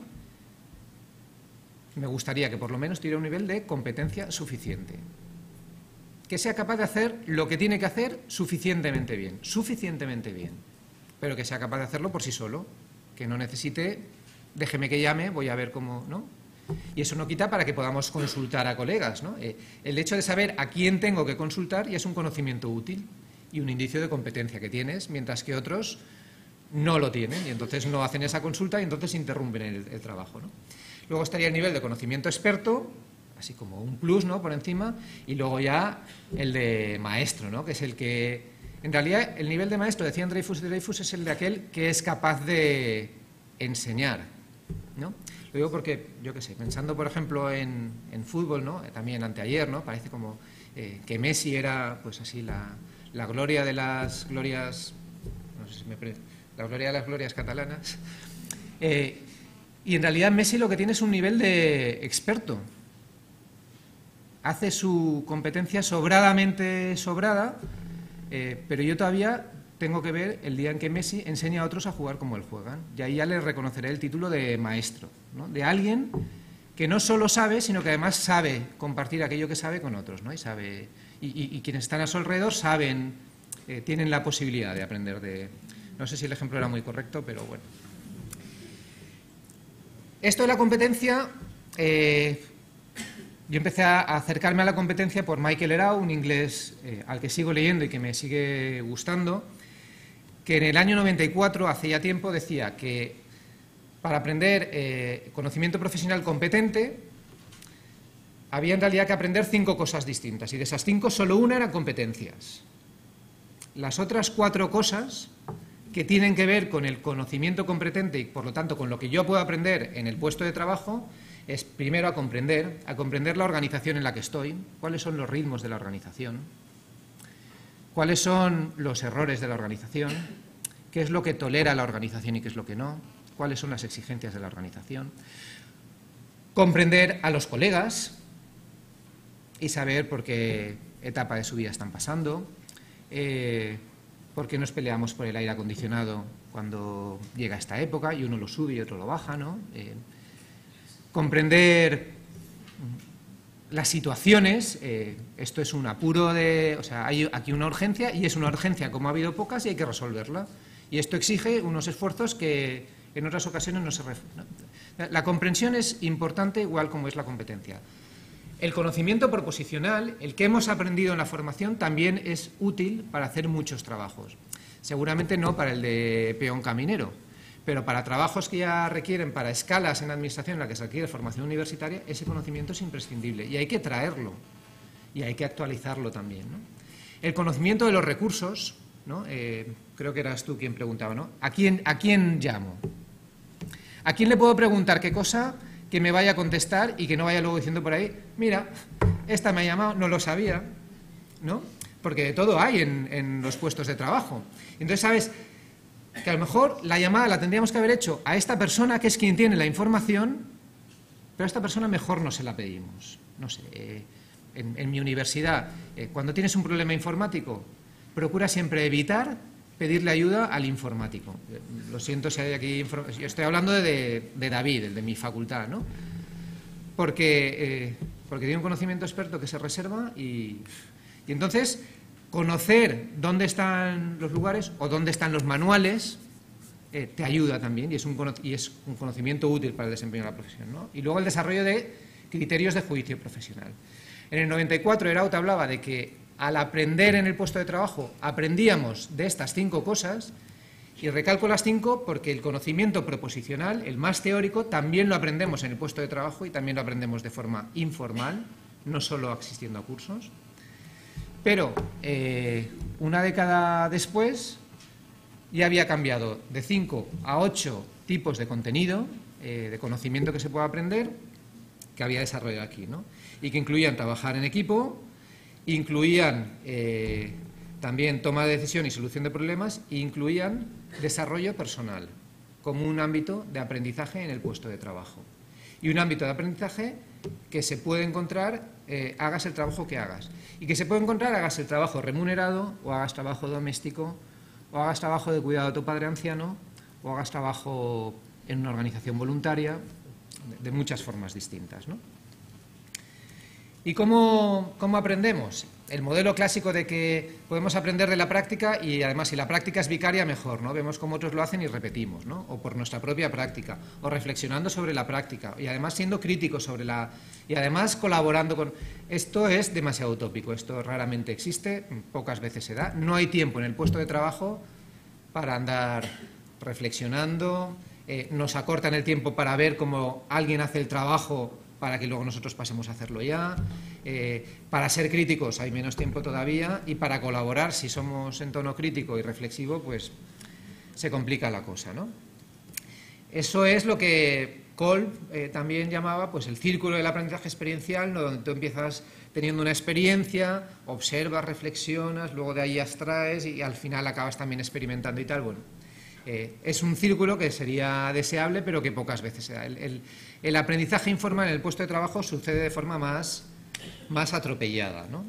me gustaría que por lo menos tuviera un nivel de competencia suficiente. Que sea capaz de hacer lo que tiene que hacer suficientemente bien, pero que sea capaz de hacerlo por sí solo, que no necesite, déjeme que llame, voy a ver cómo, ¿no? Y eso no quita para que podamos consultar a colegas, ¿no? El hecho de saber a quién tengo que consultar ya es un conocimiento útil y un indicio de competencia que tienes, mientras que otros no lo tienen y entonces no hacen esa consulta y entonces interrumpen el trabajo, ¿no? Luego estaría el nivel de conocimiento experto, así como un plus, ¿no?, por encima, y luego ya el de maestro, ¿no?, que es el que, en realidad, el nivel de maestro, decían Dreyfus y Dreyfus, es el de aquel que es capaz de enseñar, ¿no? Lo digo porque, yo qué sé, pensando, por ejemplo, en fútbol, ¿no?, también anteayer, ¿no?, parece como que Messi era, pues así, la gloria de las glorias, no sé si la gloria de las glorias catalanas, y en realidad Messi lo que tiene es un nivel de experto. Hace su competencia sobradamente sobrada, pero yo todavía tengo que ver el día en que Messi enseña a otros a jugar como él juega. Y ahí ya le reconoceré el título de maestro, ¿no?, de alguien que no solo sabe, sino que además sabe compartir aquello que sabe con otros, ¿no? Y quienes están a su alrededor saben, tienen la posibilidad de aprender de... No sé si el ejemplo era muy correcto, pero bueno. Esto de la competencia... Yo empecé a acercarme a la competencia por Michael Erau, un inglés al que sigo leyendo y que me sigue gustando, que en el año 94, hace ya tiempo, decía que para aprender conocimiento profesional competente había en realidad que aprender 5 cosas distintas y de esas 5 solo una eran competencias. Las otras 4 cosas que tienen que ver con el conocimiento competente y por lo tanto con lo que yo puedo aprender en el puesto de trabajo es primero a comprender la organización en la que estoy, cuáles son los ritmos de la organización, cuáles son los errores de la organización, qué es lo que tolera la organización y qué es lo que no, cuáles son las exigencias de la organización, comprender a los colegas y saber por qué etapa de su vida están pasando, por qué nos peleamos por el aire acondicionado cuando llega esta época y uno lo sube y otro lo baja, ¿no? Comprender las situaciones, esto es un apuro o sea, hay aquí una urgencia y es una urgencia como ha habido pocas y hay que resolverla. Y esto exige unos esfuerzos que en otras ocasiones no se refuerzan. La comprensión es importante igual como es la competencia. El conocimiento proposicional, el que hemos aprendido en la formación, también es útil para hacer muchos trabajos. Seguramente no para el de peón caminero, pero para trabajos que ya requieren, para escalas en la administración en la que se requiere formación universitaria, ese conocimiento es imprescindible y hay que traerlo y hay que actualizarlo también, ¿no? El conocimiento de los recursos, ¿no? Creo que eras tú quien preguntaba, ¿no? ¿A quién llamo? ¿A quién le puedo preguntar qué cosa que me vaya a contestar y que no vaya luego diciendo por ahí, mira, esta me ha llamado, no lo sabía, ¿no? Porque de todo hay en los puestos de trabajo. Entonces, ¿sabes? Que a lo mejor la llamada la tendríamos que haber hecho a esta persona, que es quien tiene la información, pero a esta persona mejor no se la pedimos. No sé, en mi universidad, cuando tienes un problema informático, procura siempre evitar pedirle ayuda al informático. Lo siento si hay aquí... Yo estoy hablando de David, el de mi facultad, ¿no? Porque tiene un conocimiento experto que se reserva y entonces... Conocer dónde están los lugares o dónde están los manuales te ayuda también y es un conocimiento útil para el desempeño de la profesión, ¿no? Y luego el desarrollo de criterios de juicio profesional. En el 94 Eraut hablaba de que al aprender en el puesto de trabajo aprendíamos de estas 5 cosas y recalco las 5 porque el conocimiento proposicional, el más teórico, también lo aprendemos en el puesto de trabajo y también lo aprendemos de forma informal, no solo asistiendo a cursos. Pero una década después ya había cambiado de 5 a 8 tipos de contenido, de conocimiento que se puede aprender, que había desarrollado aquí, ¿no? Y que incluían trabajar en equipo, incluían también toma de decisión y solución de problemas, e incluían desarrollo personal como un ámbito de aprendizaje en el puesto de trabajo. Y un ámbito de aprendizaje que se puede encontrar, hagas el trabajo que hagas. Y que se puede encontrar, hagas el trabajo remunerado, o hagas trabajo doméstico, o hagas trabajo de cuidado de tu padre anciano, o hagas trabajo en una organización voluntaria, de muchas formas distintas, ¿no? ¿Y cómo aprendemos? El modelo clásico de que podemos aprender de la práctica y además si la práctica es vicaria mejor, ¿no? Vemos cómo otros lo hacen y repetimos, ¿no? O por nuestra propia práctica, o reflexionando sobre la práctica y además siendo críticos sobre y además colaborando con... Esto es demasiado utópico, esto raramente existe, pocas veces se da, no hay tiempo en el puesto de trabajo para andar reflexionando, nos acortan el tiempo para ver cómo alguien hace el trabajo para que luego nosotros pasemos a hacerlo ya. Para ser críticos hay menos tiempo todavía y para colaborar, si somos en tono crítico y reflexivo, pues se complica la cosa, ¿no? Eso es lo que Kolb también llamaba pues el círculo del aprendizaje experiencial, ¿no? Donde tú empiezas teniendo una experiencia, observas, reflexionas, luego de ahí abstraes y al final acabas también experimentando y tal. Bueno, es un círculo que sería deseable, pero que pocas veces se da. El aprendizaje informal en el puesto de trabajo sucede de forma más atropellada, ¿no?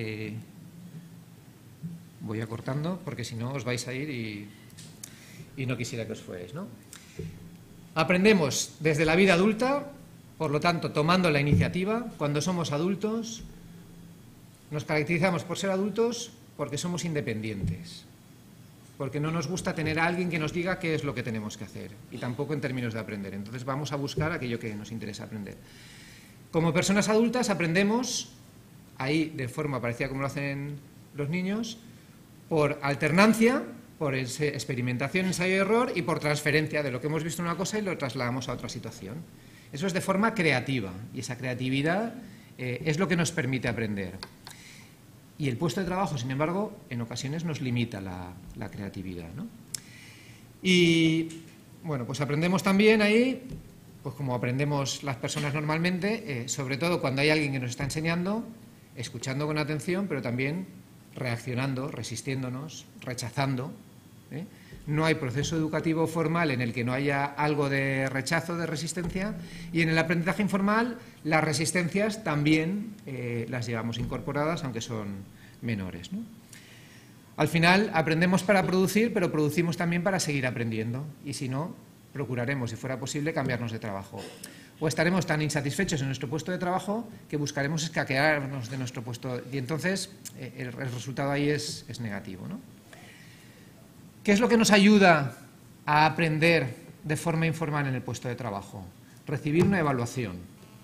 Voy acortando porque si no os vais a ir y no quisiera que os fuerais, ¿no? Aprendemos desde la vida adulta, por lo tanto, tomando la iniciativa. Cuando somos adultos, nos caracterizamos por ser adultos porque somos independientes, porque no nos gusta tener a alguien que nos diga qué es lo que tenemos que hacer, y tampoco en términos de aprender. Entonces vamos a buscar aquello que nos interesa aprender. Como personas adultas aprendemos, ahí de forma parecida como lo hacen los niños, por alternancia, por experimentación, ensayo y error, y por transferencia de lo que hemos visto en una cosa y lo trasladamos a otra situación. Eso es de forma creativa, y esa creatividad es lo que nos permite aprender. Y el puesto de trabajo, sin embargo, en ocasiones nos limita la creatividad, ¿no? Y, bueno, pues aprendemos también ahí, pues como aprendemos las personas normalmente, sobre todo cuando hay alguien que nos está enseñando, escuchando con atención, pero también reaccionando, resistiéndonos, rechazando. No hay proceso educativo formal en el que no haya algo de rechazo, de resistencia, y en el aprendizaje informal las resistencias también las llevamos incorporadas, aunque son menores, ¿no? Al final aprendemos para producir, pero producimos también para seguir aprendiendo, y si no, procuraremos, si fuera posible, cambiarnos de trabajo. O estaremos tan insatisfechos en nuestro puesto de trabajo que buscaremos escaquearnos de nuestro puesto, y entonces el resultado ahí es negativo, ¿no? ¿Qué es lo que nos ayuda a aprender de forma informal en el puesto de trabajo? Recibir una evaluación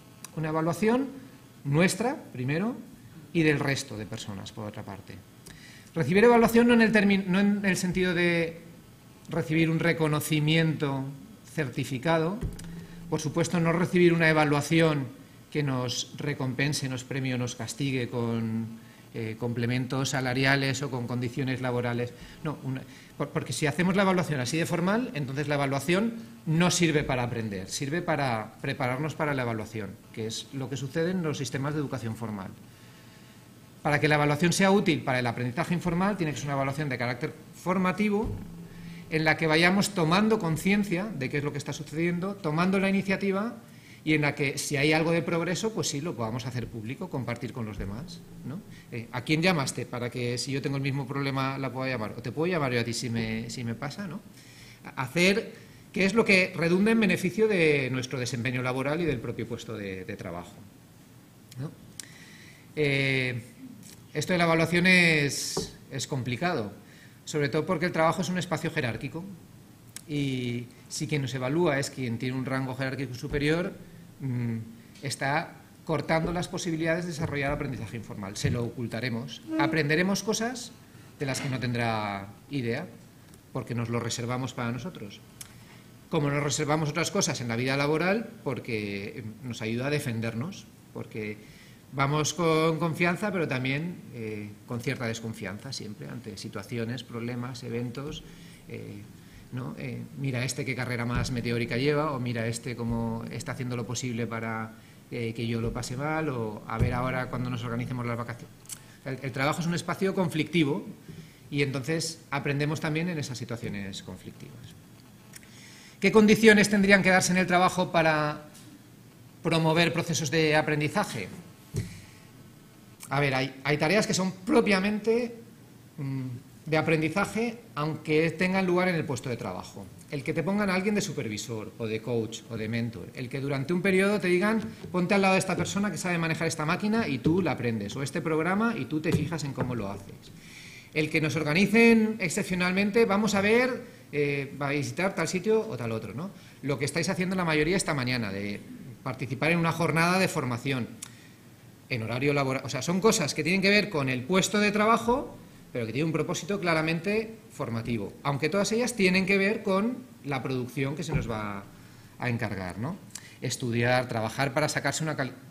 nuestra, primero, y del resto de personas, por otra parte. Recibir evaluación no en el sentido de recibir un reconocimiento certificado, por supuesto no recibir una evaluación que nos recompense, nos premie o nos castigue con complementos salariales o con condiciones laborales. No, porque si hacemos la evaluación así de formal, entonces la evaluación no sirve para aprender, sirve para prepararnos para la evaluación, que es lo que sucede en los sistemas de educación formal. Para que la evaluación sea útil para el aprendizaje informal, tiene que ser una evaluación de carácter formativo, en la que vayamos tomando conciencia de qué es lo que está sucediendo, tomando la iniciativa, y en la que, si hay algo de progreso, pues sí, lo podamos hacer público, compartir con los demás, ¿no? ¿A quién llamaste para que, si yo tengo el mismo problema, la pueda llamar? O te puedo llamar yo a ti si me pasa, ¿no? Hacer qué es lo que redunda en beneficio de nuestro desempeño laboral y del propio puesto de trabajo, ¿no? Esto de la evaluación es complicado, sobre todo porque el trabajo es un espacio jerárquico, y si quien nos evalúa es quien tiene un rango jerárquico superior, está cortando las posibilidades de desarrollar aprendizaje informal. Se lo ocultaremos. Aprenderemos cosas de las que no tendrá idea, porque nos lo reservamos para nosotros. Como nos reservamos otras cosas en la vida laboral, porque nos ayuda a defendernos, porque vamos con confianza, pero también con cierta desconfianza siempre ante situaciones, problemas, eventos. ¿No? Mira este qué carrera más meteórica lleva, o mira este cómo está haciendo lo posible para que yo lo pase mal, o a ver ahora cuando nos organicemos las vacaciones. El trabajo es un espacio conflictivo, y entonces aprendemos también en esas situaciones conflictivas. ¿Qué condiciones tendrían que darse en el trabajo para promover procesos de aprendizaje? A ver, hay tareas que son propiamente de aprendizaje, aunque tengan lugar en el puesto de trabajo. El que te pongan a alguien de supervisor, o de coach, o de mentor. El que durante un periodo te digan, ponte al lado de esta persona que sabe manejar esta máquina y tú la aprendes, o este programa y tú te fijas en cómo lo haces. El que nos organicen excepcionalmente, vamos a ver, va a visitar tal sitio o tal otro, ¿no? Lo que estáis haciendo la mayoría esta mañana, de participar en una jornada de formación en horario laboral. O sea, son cosas que tienen que ver con el puesto de trabajo, pero que tiene un propósito claramente formativo, aunque todas ellas tienen que ver con la producción que se nos va a encargar, ¿no? Estudiar, trabajar para sacarse una calidad.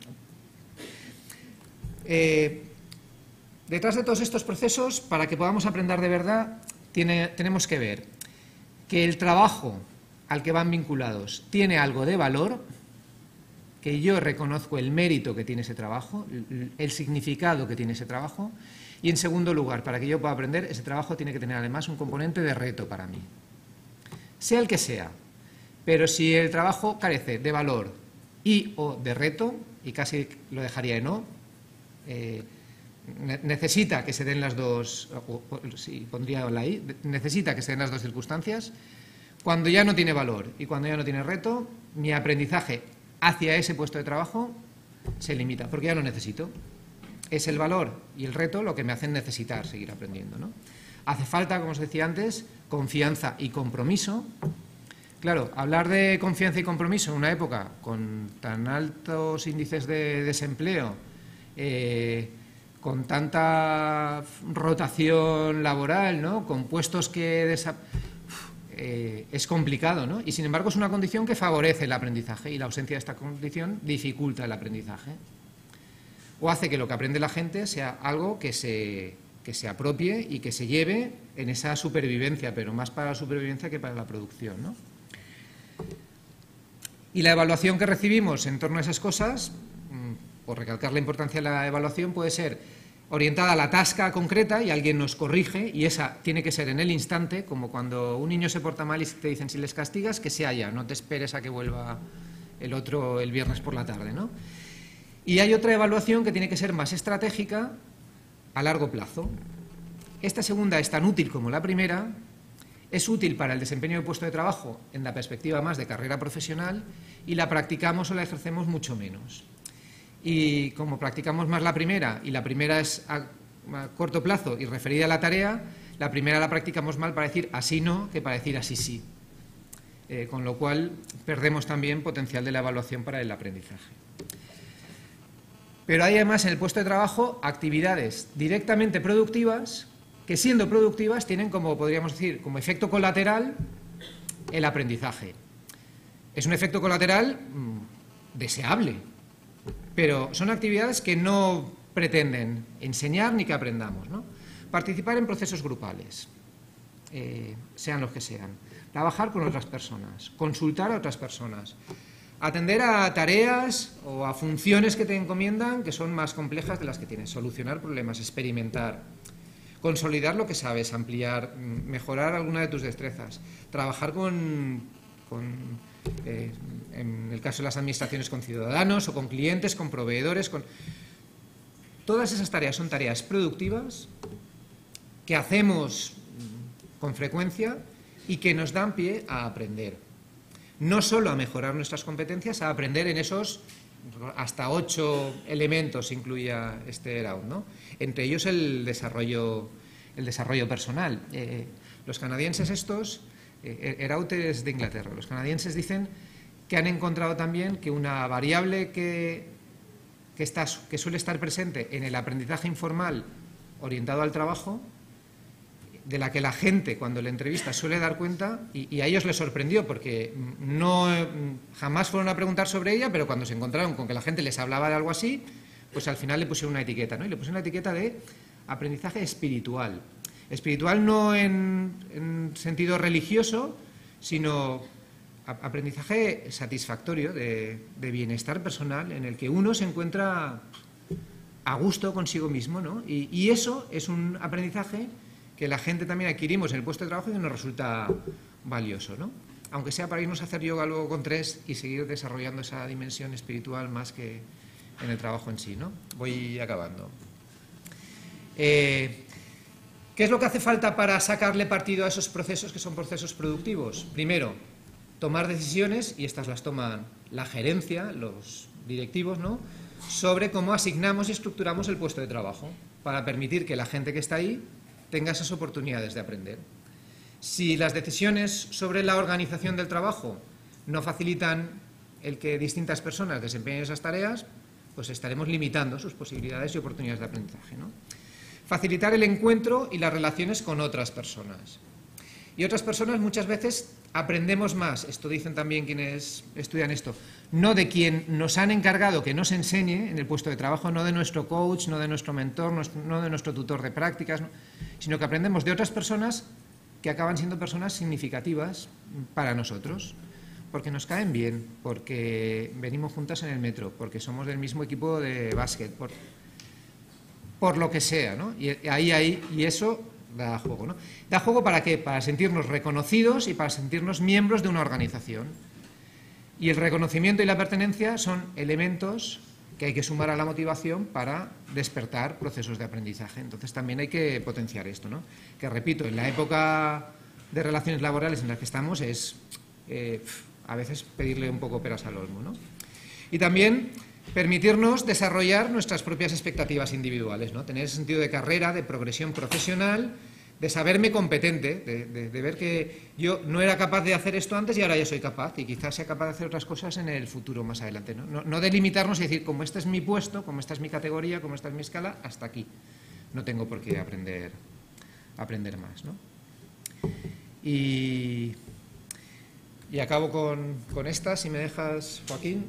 Detrás de todos estos procesos, para que podamos aprender de verdad, tenemos que ver que el trabajo al que van vinculados tiene algo de valor, que yo reconozco el mérito que tiene ese trabajo, el significado que tiene ese trabajo. Y en segundo lugar, para que yo pueda aprender, ese trabajo tiene que tener además un componente de reto para mí, sea el que sea. Pero si el trabajo carece de valor y o de reto, y casi lo dejaría en no, necesita que se den las dos, sí, pondría la I, necesita que se den las dos circunstancias. Cuando ya no tiene valor y cuando ya no tiene reto, mi aprendizaje hacia ese puesto de trabajo se limita, porque ya lo necesito. Es el valor y el reto lo que me hacen necesitar seguir aprendiendo, ¿no? Hace falta, como os decía antes, confianza y compromiso. Claro, hablar de confianza y compromiso en una época con tan altos índices de desempleo, con tanta rotación laboral, ¿no? Con puestos que es complicado, ¿no? Y sin embargo es una condición que favorece el aprendizaje, y la ausencia de esta condición dificulta el aprendizaje. O hace que lo que aprende la gente sea algo que se apropie y que se lleve en esa supervivencia, pero más para la supervivencia que para la producción, ¿no? Y la evaluación que recibimos en torno a esas cosas, por recalcar la importancia de la evaluación, puede ser orientada a la tasca concreta y alguien nos corrige, y esa tiene que ser en el instante, como cuando un niño se porta mal y te dicen si les castigas, que sea ya, no te esperes a que vuelva el otro el viernes por la tarde, ¿no? Y hay otra evaluación que tiene que ser más estratégica a largo plazo. Esta segunda es tan útil como la primera, es útil para el desempeño del puesto de trabajo en la perspectiva más de carrera profesional, y la practicamos o la ejercemos mucho menos. Y como practicamos más la primera, y la primera es a corto plazo y referida a la tarea, la primera la practicamos mal para decir así no que para decir así sí. Con lo cual perdemos también potencial de la evaluación para el aprendizaje. Pero hay además en el puesto de trabajo actividades directamente productivas que, siendo productivas, tienen como, podríamos decir, como efecto colateral el aprendizaje. Es un efecto colateral deseable, pero son actividades que no pretenden enseñar ni que aprendamos, ¿no? Participar en procesos grupales, sean los que sean, trabajar con otras personas, consultar a otras personas, atender a tareas o a funciones que te encomiendan que son más complejas de las que tienes, solucionar problemas, experimentar, consolidar lo que sabes, ampliar, mejorar alguna de tus destrezas, trabajar en el caso de las administraciones, con ciudadanos o con clientes, con proveedores, todas esas tareas son tareas productivas que hacemos con frecuencia y que nos dan pie a aprender. No solo a mejorar nuestras competencias, a aprender en esos hasta 8 elementos incluía este round, ¿no? Entre ellos el desarrollo personal. Los canadienses estos, Eraut es de Inglaterra, los canadienses dicen que han encontrado también que una variable que suele estar presente en el aprendizaje informal orientado al trabajo, de la que la gente cuando le entrevista suele dar cuenta, y a ellos les sorprendió porque jamás fueron a preguntar sobre ella, pero cuando se encontraron con que la gente les hablaba de algo así, pues al final le pusieron una etiqueta, ¿no? Y le pusieron una etiqueta de aprendizaje espiritual. Espiritual no en sentido religioso, sino aprendizaje satisfactorio de bienestar personal, en el que uno se encuentra a gusto consigo mismo, ¿no? Y eso es un aprendizaje que la gente también adquirimos en el puesto de trabajo y que nos resulta valioso, ¿no? Aunque sea para irnos a hacer yoga luego con 3 y seguir desarrollando esa dimensión espiritual más que en el trabajo en sí, ¿no? Voy acabando. ¿Qué es lo que hace falta para sacarle partido a esos procesos que son procesos productivos? Primero, tomar decisiones, y estas las toman la gerencia, los directivos, ¿no?, sobre cómo asignamos y estructuramos el puesto de trabajo para permitir que la gente que está ahí tenga esas oportunidades de aprender. Si las decisiones sobre la organización del trabajo no facilitan el que distintas personas desempeñen esas tareas, pues estaremos limitando sus posibilidades y oportunidades de aprendizaje, ¿no? Facilitar el encuentro y las relaciones con otras personas. Y otras personas muchas veces aprendemos más, esto dicen también quienes estudian esto, no de quien nos han encargado que nos enseñe en el puesto de trabajo, no de nuestro coach, no de nuestro mentor, no de nuestro tutor de prácticas, sino que aprendemos de otras personas que acaban siendo personas significativas para nosotros, porque nos caen bien, porque venimos juntas en el metro, porque somos del mismo equipo de básquet, por lo que sea, ¿no? Y eso da juego, ¿no? ¿Da juego para qué? Para sentirnos reconocidos y para sentirnos miembros de una organización. Y el reconocimiento y la pertenencia son elementos que hay que sumar a la motivación para despertar procesos de aprendizaje. Entonces también hay que potenciar esto, ¿no? Que, repito, en la época de relaciones laborales en la que estamos es a veces pedirle un poco peras al olmo, ¿no? Y también permitirnos desarrollar nuestras propias expectativas individuales, ¿no? Tener ese sentido de carrera, de progresión profesional, de saberme competente, de ver que yo no era capaz de hacer esto antes y ahora ya soy capaz, y quizás sea capaz de hacer otras cosas en el futuro más adelante, ¿no? No delimitarnos y decir, como este es mi puesto, como esta es mi categoría, como esta es mi escala, hasta aquí. No tengo por qué aprender más, ¿no? Y acabo con esta, si me dejas, Joaquín.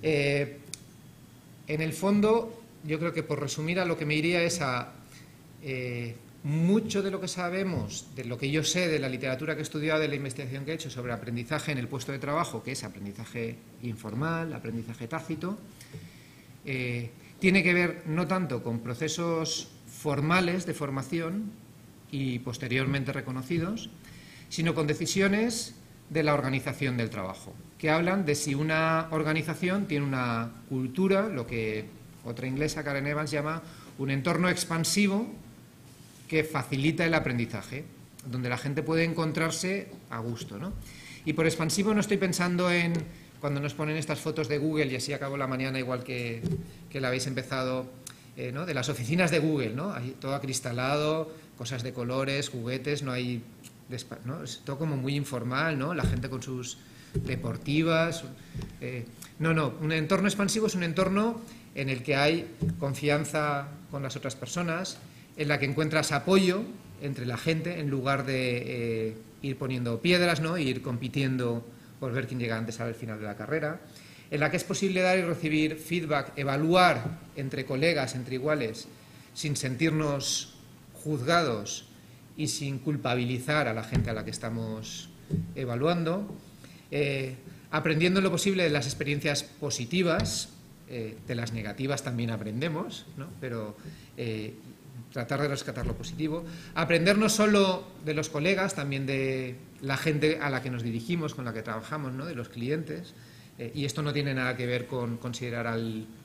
En el fondo, yo creo que por resumir a lo que me iría es a mucho de lo que sabemos, de lo que yo sé de la literatura que he estudiado, de la investigación que he hecho sobre aprendizaje en el puesto de trabajo, que es aprendizaje informal, aprendizaje tácito, tiene que ver no tanto con procesos formales de formación y posteriormente reconocidos, sino con decisiones de la organización del trabajo, que hablan de si una organización tiene una cultura, lo que otra inglesa, Karen Evans, llama un entorno expansivo que facilita el aprendizaje, donde la gente puede encontrarse a gusto, ¿no? Y por expansivo no estoy pensando en cuando nos ponen estas fotos de Google, y así acabo la mañana igual que la habéis empezado, ¿no? De las oficinas de Google, ¿no? Hay todo acristalado, cosas de colores, juguetes, no hay, ¿no? Es todo como muy informal, ¿no? La gente con sus deportivas. No, un entorno expansivo es un entorno en el que hay confianza con las otras personas, en la que encuentras apoyo entre la gente en lugar de ir poniendo piedras, ¿no? E ir compitiendo por ver quién llega antes al final de la carrera, en la que es posible dar y recibir feedback, evaluar entre colegas, entre iguales, sin sentirnos juzgados y sin culpabilizar a la gente a la que estamos evaluando, aprendiendo lo posible de las experiencias positivas, de las negativas también aprendemos, ¿no? Pero tratar de rescatar lo positivo, aprender no solo de los colegas, también de la gente a la que nos dirigimos, con la que trabajamos, ¿no? De los clientes, y esto no tiene nada que ver con considerar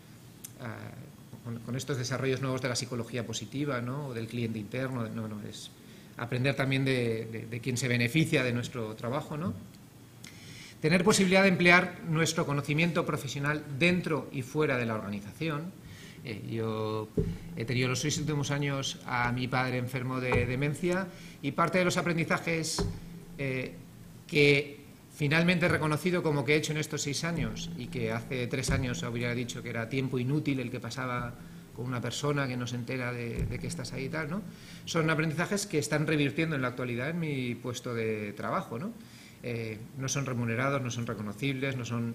con estos desarrollos nuevos de la psicología positiva, ¿no? O del cliente interno, no, es aprender también de quien se beneficia de nuestro trabajo, ¿no? Tener posibilidad de emplear nuestro conocimiento profesional dentro y fuera de la organización. Yo he tenido los 6 últimos años a mi padre enfermo de demencia, y parte de los aprendizajes que finalmente he reconocido como que he hecho en estos 6 años, y que hace 3 años hubiera dicho que era tiempo inútil el que pasaba con una persona que no se entera de que estás ahí y tal, ¿no? Son aprendizajes que están revirtiendo en la actualidad en mi puesto de trabajo, ¿no? No son remunerados, no son reconocibles, no son...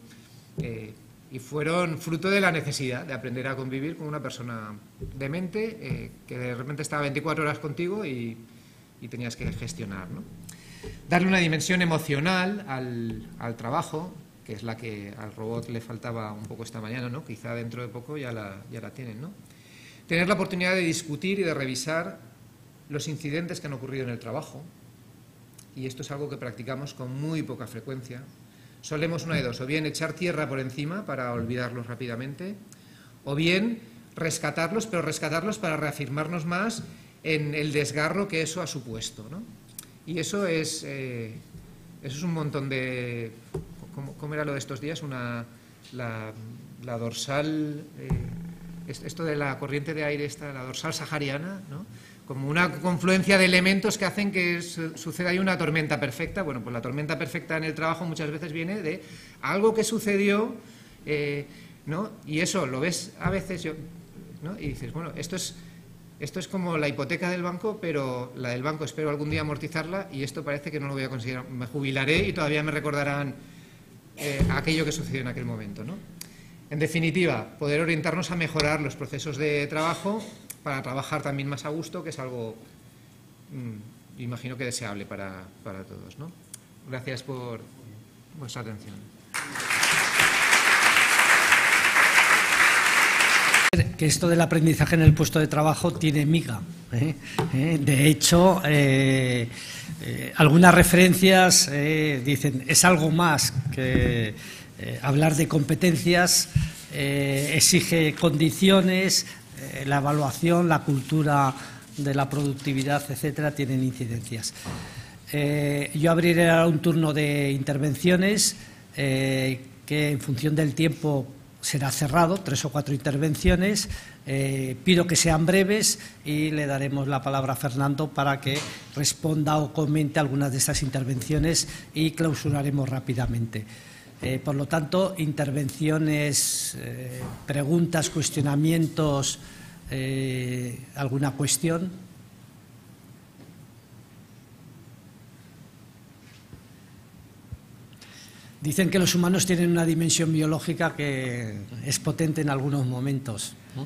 y fueron fruto de la necesidad de aprender a convivir con una persona demente que de repente estaba 24 horas contigo y tenías que gestionar, ¿no? Darle una dimensión emocional al trabajo, que es la que al robot le faltaba un poco esta mañana, ¿no? Quizá dentro de poco ya la tienen, ¿no? Tener la oportunidad de discutir y de revisar los incidentes que han ocurrido en el trabajo, y esto es algo que practicamos con muy poca frecuencia. Solemos una de dos, o bien echar tierra por encima para olvidarlos rápidamente, o bien rescatarlos, pero rescatarlos para reafirmarnos más en el desgarro que eso ha supuesto, ¿no? Y eso es un montón de... ¿Cómo era lo de estos días? La dorsal... esto de la corriente de aire, la dorsal sahariana, ¿no? Como una confluencia de elementos que hacen que suceda ahí una tormenta perfecta. Bueno, pues la tormenta perfecta en el trabajo muchas veces viene de algo que sucedió, ¿no? Y eso lo ves a veces, ¿no? Y dices, bueno, esto es como la hipoteca del banco, pero la del banco espero algún día amortizarla, y esto parece que no lo voy a conseguir. Me jubilaré y todavía me recordarán aquello que sucedió en aquel momento, ¿no? En definitiva, poder orientarnos a mejorar los procesos de trabajo para trabajar también más a gusto, que es algo, imagino que deseable para todos, ¿no? Gracias por vuestra atención. Que esto del aprendizaje en el puesto de trabajo tiene miga. De hecho, algunas referencias dicen, es algo más que hablar de competencias, exige condiciones, la evaluación, la cultura de la productividad, etcétera, tienen incidencias. Yo abriré ahora un turno de intervenciones que en función del tiempo será cerrado, 3 o 4 intervenciones. Pido que sean breves y le daremos la palabra a Fernando para que responda o comente algunas de estas intervenciones y clausuraremos rápidamente. Por lo tanto, intervenciones, preguntas, cuestionamientos, ¿alguna cuestión? Dicen que los humanos tienen una dimensión biológica que es potente en algunos momentos, ¿no?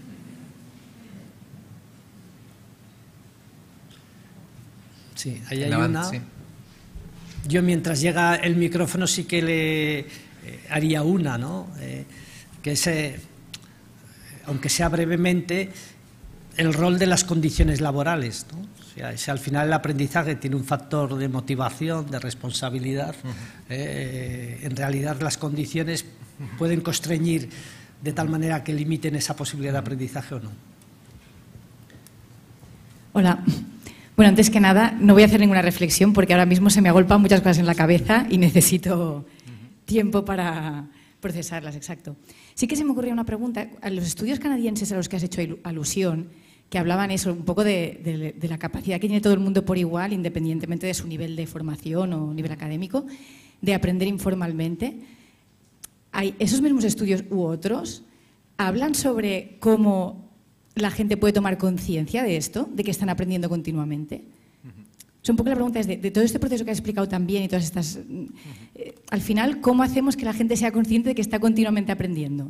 Sí, ahí hay una. Sí. Yo, mientras llega el micrófono, sí que le haría una, ¿no? Que es, aunque sea brevemente, el rol de las condiciones laborales, ¿no? O sea, si al final el aprendizaje tiene un factor de motivación, de responsabilidad, en realidad las condiciones pueden constreñir de tal manera que limiten esa posibilidad de aprendizaje o no. Hola. Bueno, antes que nada, no voy a hacer ninguna reflexión porque ahora mismo se me agolpan muchas cosas en la cabeza y necesito tiempo para procesarlas, exacto. Sí que se me ocurría una pregunta. A los estudios canadienses a los que has hecho alusión, que hablaban eso, un poco de la capacidad que tiene todo el mundo por igual, independientemente de su nivel de formación o nivel académico, de aprender informalmente. ¿Esos mismos estudios u otros hablan sobre cómo la gente puede tomar conciencia de esto, de que están aprendiendo continuamente? Un poco la pregunta es de todo este proceso que has explicado también y todas estas... al final, ¿cómo hacemos que la gente sea consciente de que está continuamente aprendiendo?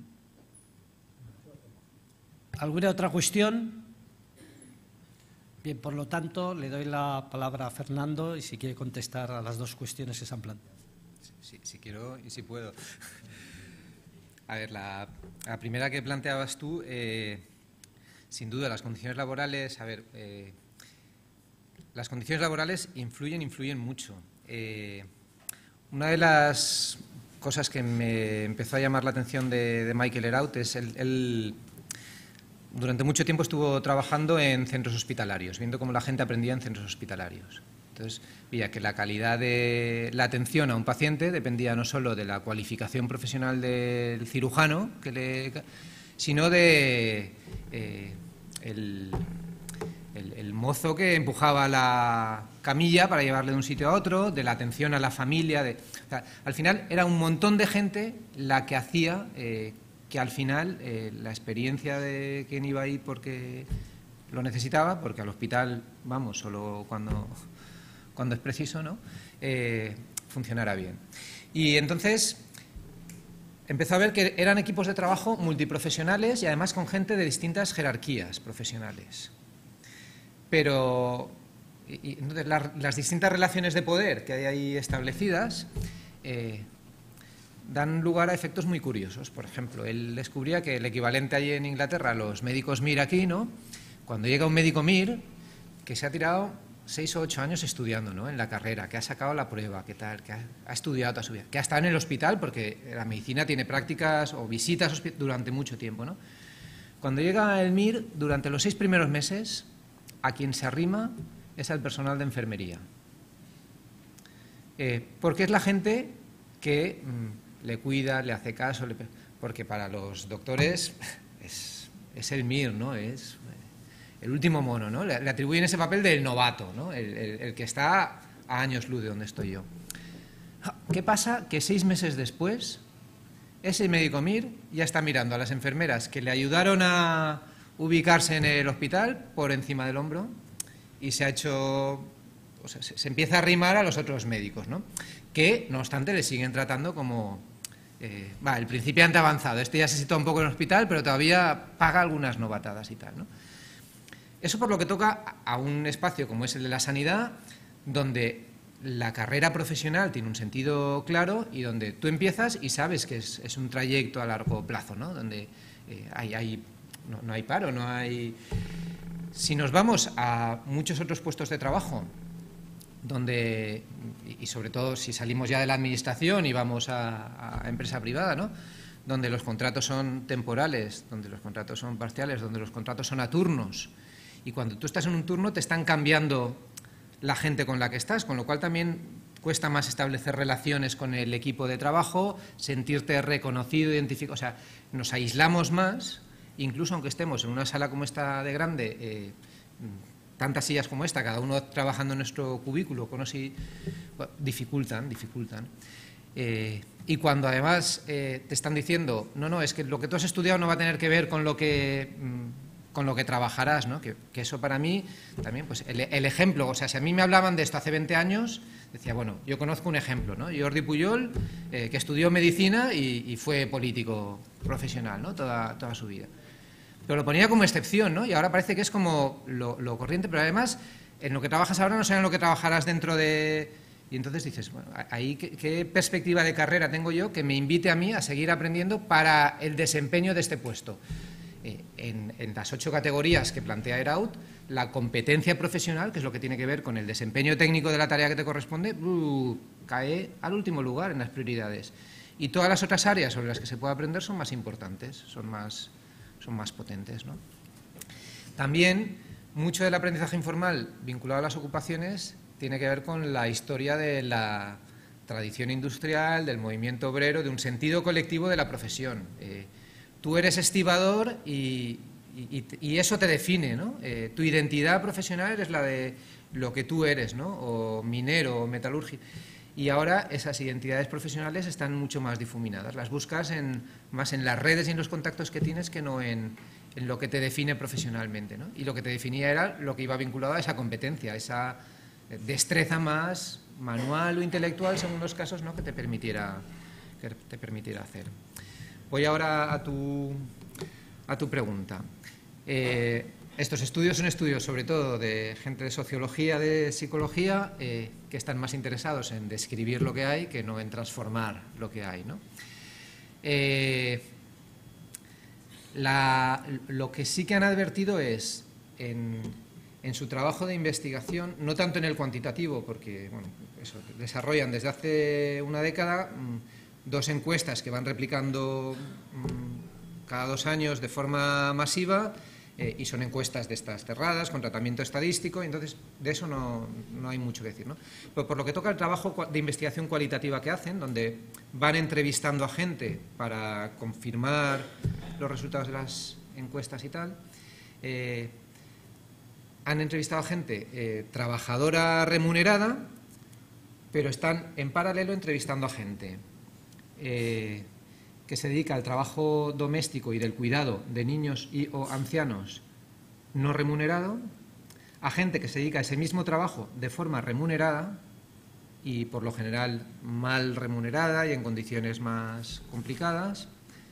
¿Alguna otra cuestión? Bien, por lo tanto, le doy la palabra a Fernando y si quiere contestar a las dos cuestiones que se han planteado. Sí, si quiero y si puedo. A ver, la primera que planteabas tú, sin duda, las condiciones laborales, las condiciones laborales influyen mucho. Una de las cosas que me empezó a llamar la atención de Michael Eraut es él durante mucho tiempo estuvo trabajando en centros hospitalarios, viendo cómo la gente aprendía en centros hospitalarios. Entonces, veía que la calidad de la atención a un paciente dependía no solo de la cualificación profesional del cirujano, sino de el mozo que empujaba la camilla para llevarle de un sitio a otro, de la atención a la familia. O sea, al final era un montón de gente la que hacía que al final la experiencia de quien iba ahí porque lo necesitaba, porque al hospital vamos solo cuando es preciso, ¿no? Funcionara bien. Y entonces empezó a ver que eran equipos de trabajo multiprofesionales y además con gente de distintas jerarquías profesionales. Pero entonces, las distintas relaciones de poder que hay ahí establecidas dan lugar a efectos muy curiosos. Por ejemplo, él descubría que el equivalente allí en Inglaterra a los médicos MIR aquí, ¿no? Cuando llega un médico MIR que se ha tirado 6 o 8 años estudiando, ¿no? En la carrera, que ha sacado la prueba, que ha estudiado toda su vida, que ha estado en el hospital, porque la medicina tiene prácticas o visitas durante mucho tiempo, ¿no? Cuando llega el MIR, durante los 6 primeros meses, a quien se arrima es al personal de enfermería. Porque es la gente que le cuida, le hace caso, porque para los doctores es el MIR, ¿no? Es el último mono, ¿no? Le atribuyen ese papel del novato, ¿no? El que está a años luz de donde estoy yo. ¿Qué pasa? Que 6 meses después, ese médico MIR ya está mirando a las enfermeras que le ayudaron a ubicarse en el hospital por encima del hombro y se ha hecho... O sea, se empieza a arrimar a los otros médicos, ¿no? Que, no obstante, le siguen tratando como... el principiante avanzado. Este ya se sitúa un poco en el hospital, pero todavía paga algunas novatadas y tal, ¿no? Eso por lo que toca a un espacio como es el de la sanidad, donde la carrera profesional tiene un sentido claro y donde tú empiezas y sabes que es un trayecto a largo plazo, ¿no? Donde no hay paro, no hay... Si nos vamos a muchos otros puestos de trabajo, donde, y sobre todo si salimos ya de la administración y vamos a empresa privada, ¿no? Donde los contratos son temporales, donde los contratos son parciales, donde los contratos son a turnos, y cuando tú estás en un turno te están cambiando la gente con la que estás, con lo cual también cuesta más establecer relaciones con el equipo de trabajo, sentirte reconocido, identificado, o sea, nos aislamos más, incluso aunque estemos en una sala como esta de grande, tantas sillas como esta, cada uno trabajando en nuestro cubículo, dificultan. Y cuando además te están diciendo, no, es que lo que tú has estudiado no va a tener que ver con lo que trabajarás, ¿no? Que eso para mí también, pues el ejemplo, o sea, si a mí me hablaban de esto hace 20 años, decía, bueno, yo conozco un ejemplo, ¿no? Jordi Pujol, que estudió medicina y fue político profesional, ¿no? Toda su vida. Pero lo ponía como excepción, ¿no? Y ahora parece que es como lo corriente, pero además en lo que trabajas ahora no será en lo que trabajarás dentro de... Y entonces dices, bueno, ahí ¿qué perspectiva de carrera tengo yo que me invite a mí a seguir aprendiendo para el desempeño de este puesto? en las 8 categorías que plantea ERAUT, la competencia profesional, que es lo que tiene que ver con el desempeño técnico de la tarea que te corresponde, cae al último lugar en las prioridades. Y todas las otras áreas sobre las que se puede aprender son más importantes, son más potentes, ¿no? También, mucho del aprendizaje informal vinculado a las ocupaciones tiene que ver con la historia de la tradición industrial, del movimiento obrero, de un sentido colectivo de la profesión. Tú eres estibador y eso te define, ¿no? Tu identidad profesional es la de lo que tú eres, ¿no? O minero, o metalúrgico. Y ahora esas identidades profesionales están mucho más difuminadas. Las buscas más en las redes y en los contactos que tienes que no en lo que te define profesionalmente, ¿no? Y lo que te definía era lo que iba vinculado a esa competencia, esa destreza más manual o intelectual, según los casos, ¿no? que te permitiera hacer. Voy ahora a tu pregunta. Estos estudios son estudios sobre todo de gente de sociología, de psicología, que están más interesados en describir lo que hay que no en transformar lo que hay, ¿no? Lo que sí que han advertido es en su trabajo de investigación, no tanto en el cuantitativo, porque bueno, eso, desarrollan desde hace una década 2 encuestas que van replicando cada 2 años de forma masiva, y son encuestas de estas cerradas, con tratamiento estadístico, entonces de eso no hay mucho que decir, ¿no? Pero por lo que toca el trabajo de investigación cualitativa que hacen, donde van entrevistando a gente para confirmar los resultados de las encuestas y tal, han entrevistado a gente trabajadora remunerada, pero están en paralelo entrevistando a gente que se dedica al trabajo doméstico y del cuidado de niños o ancianos no remunerado, a gente que se dedica a ese mismo trabajo de forma remunerada y por lo general mal remunerada y en condiciones más complicadas,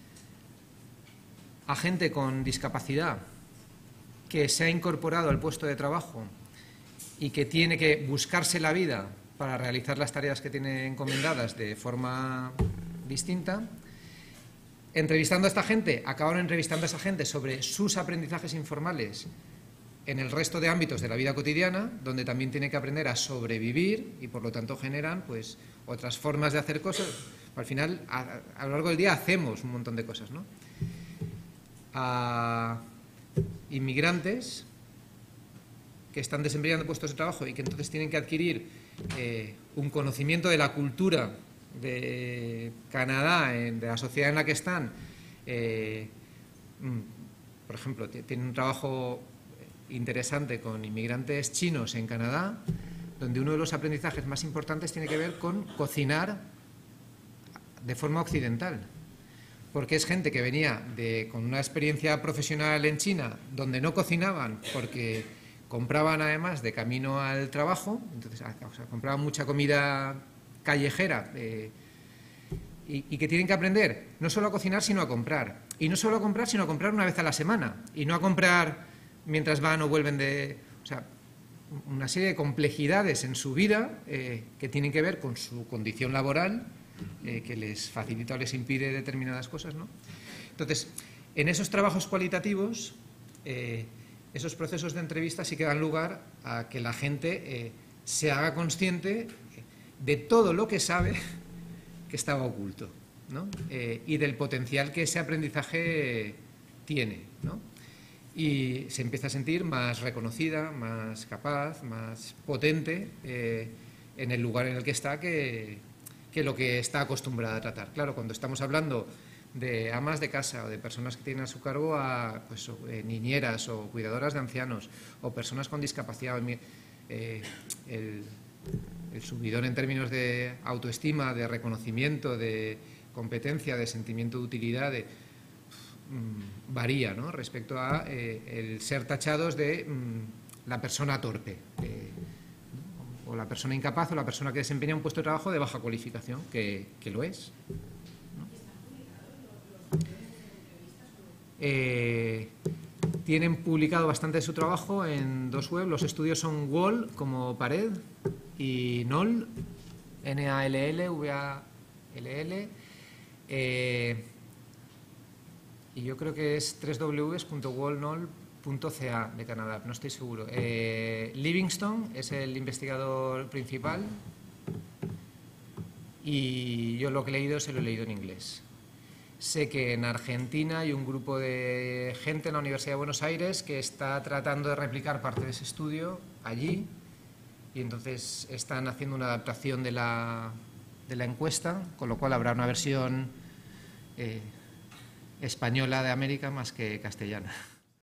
a gente con discapacidad que se ha incorporado al puesto de trabajo y que tiene que buscarse la vida para realizar las tareas que tiene encomendadas de forma distinta. Entrevistando a esta gente, acabaron entrevistando a esa gente sobre sus aprendizajes informales en el resto de ámbitos de la vida cotidiana, donde también tiene que aprender a sobrevivir y por lo tanto generan pues otras formas de hacer cosas. Al final, a lo largo del día hacemos un montón de cosas, ¿no? A inmigrantes que están desempeñando puestos de trabajo y que entonces tienen que adquirir un conocimiento de la cultura de Canadá, de la sociedad en la que están. Por ejemplo, tienen un trabajo interesante con inmigrantes chinos en Canadá, donde uno de los aprendizajes más importantes tiene que ver con cocinar de forma occidental, porque es gente que venía con una experiencia profesional en China donde no cocinaban porque compraban además de camino al trabajo, entonces compraban mucha comida callejera, y que tienen que aprender no solo a cocinar sino a comprar, y no solo a comprar sino a comprar una vez a la semana y no a comprar mientras van o vuelven o sea, una serie de complejidades en su vida que tienen que ver con su condición laboral, que les facilita o les impide determinadas cosas, ¿no? Entonces, en esos trabajos cualitativos, esos procesos de entrevista sí que dan lugar a que la gente se haga consciente de todo lo que sabe que estaba oculto, ¿no? Y del potencial que ese aprendizaje tiene, ¿no? Y se empieza a sentir más reconocida, más capaz, más potente en el lugar en el que está que lo que está acostumbrada a tratar. Claro, cuando estamos hablando de amas de casa o de personas que tienen a su cargo pues, niñeras o cuidadoras de ancianos o personas con discapacidad, el subidón en términos de autoestima, de reconocimiento, de competencia, de sentimiento de utilidad, varía, ¿no? Respecto a el ser tachados de la persona torpe, o la persona incapaz, o la persona que desempeña un puesto de trabajo de baja cualificación, que lo es, ¿no? Tienen publicado bastante de su trabajo en 2 webs. Los estudios son Wall, como pared, y NOLL, N-A-L-L, V-A-L-L. y yo creo que es www.walnol.ca de Canadá, no estoy seguro. Livingstone es el investigador principal y yo lo que he leído se lo he leído en inglés. Sé que en Argentina hay un grupo de gente en la Universidad de Buenos Aires que está tratando de replicar parte de ese estudio allí y entonces están haciendo una adaptación de la encuesta, con lo cual habrá una versión española de América más que castellana.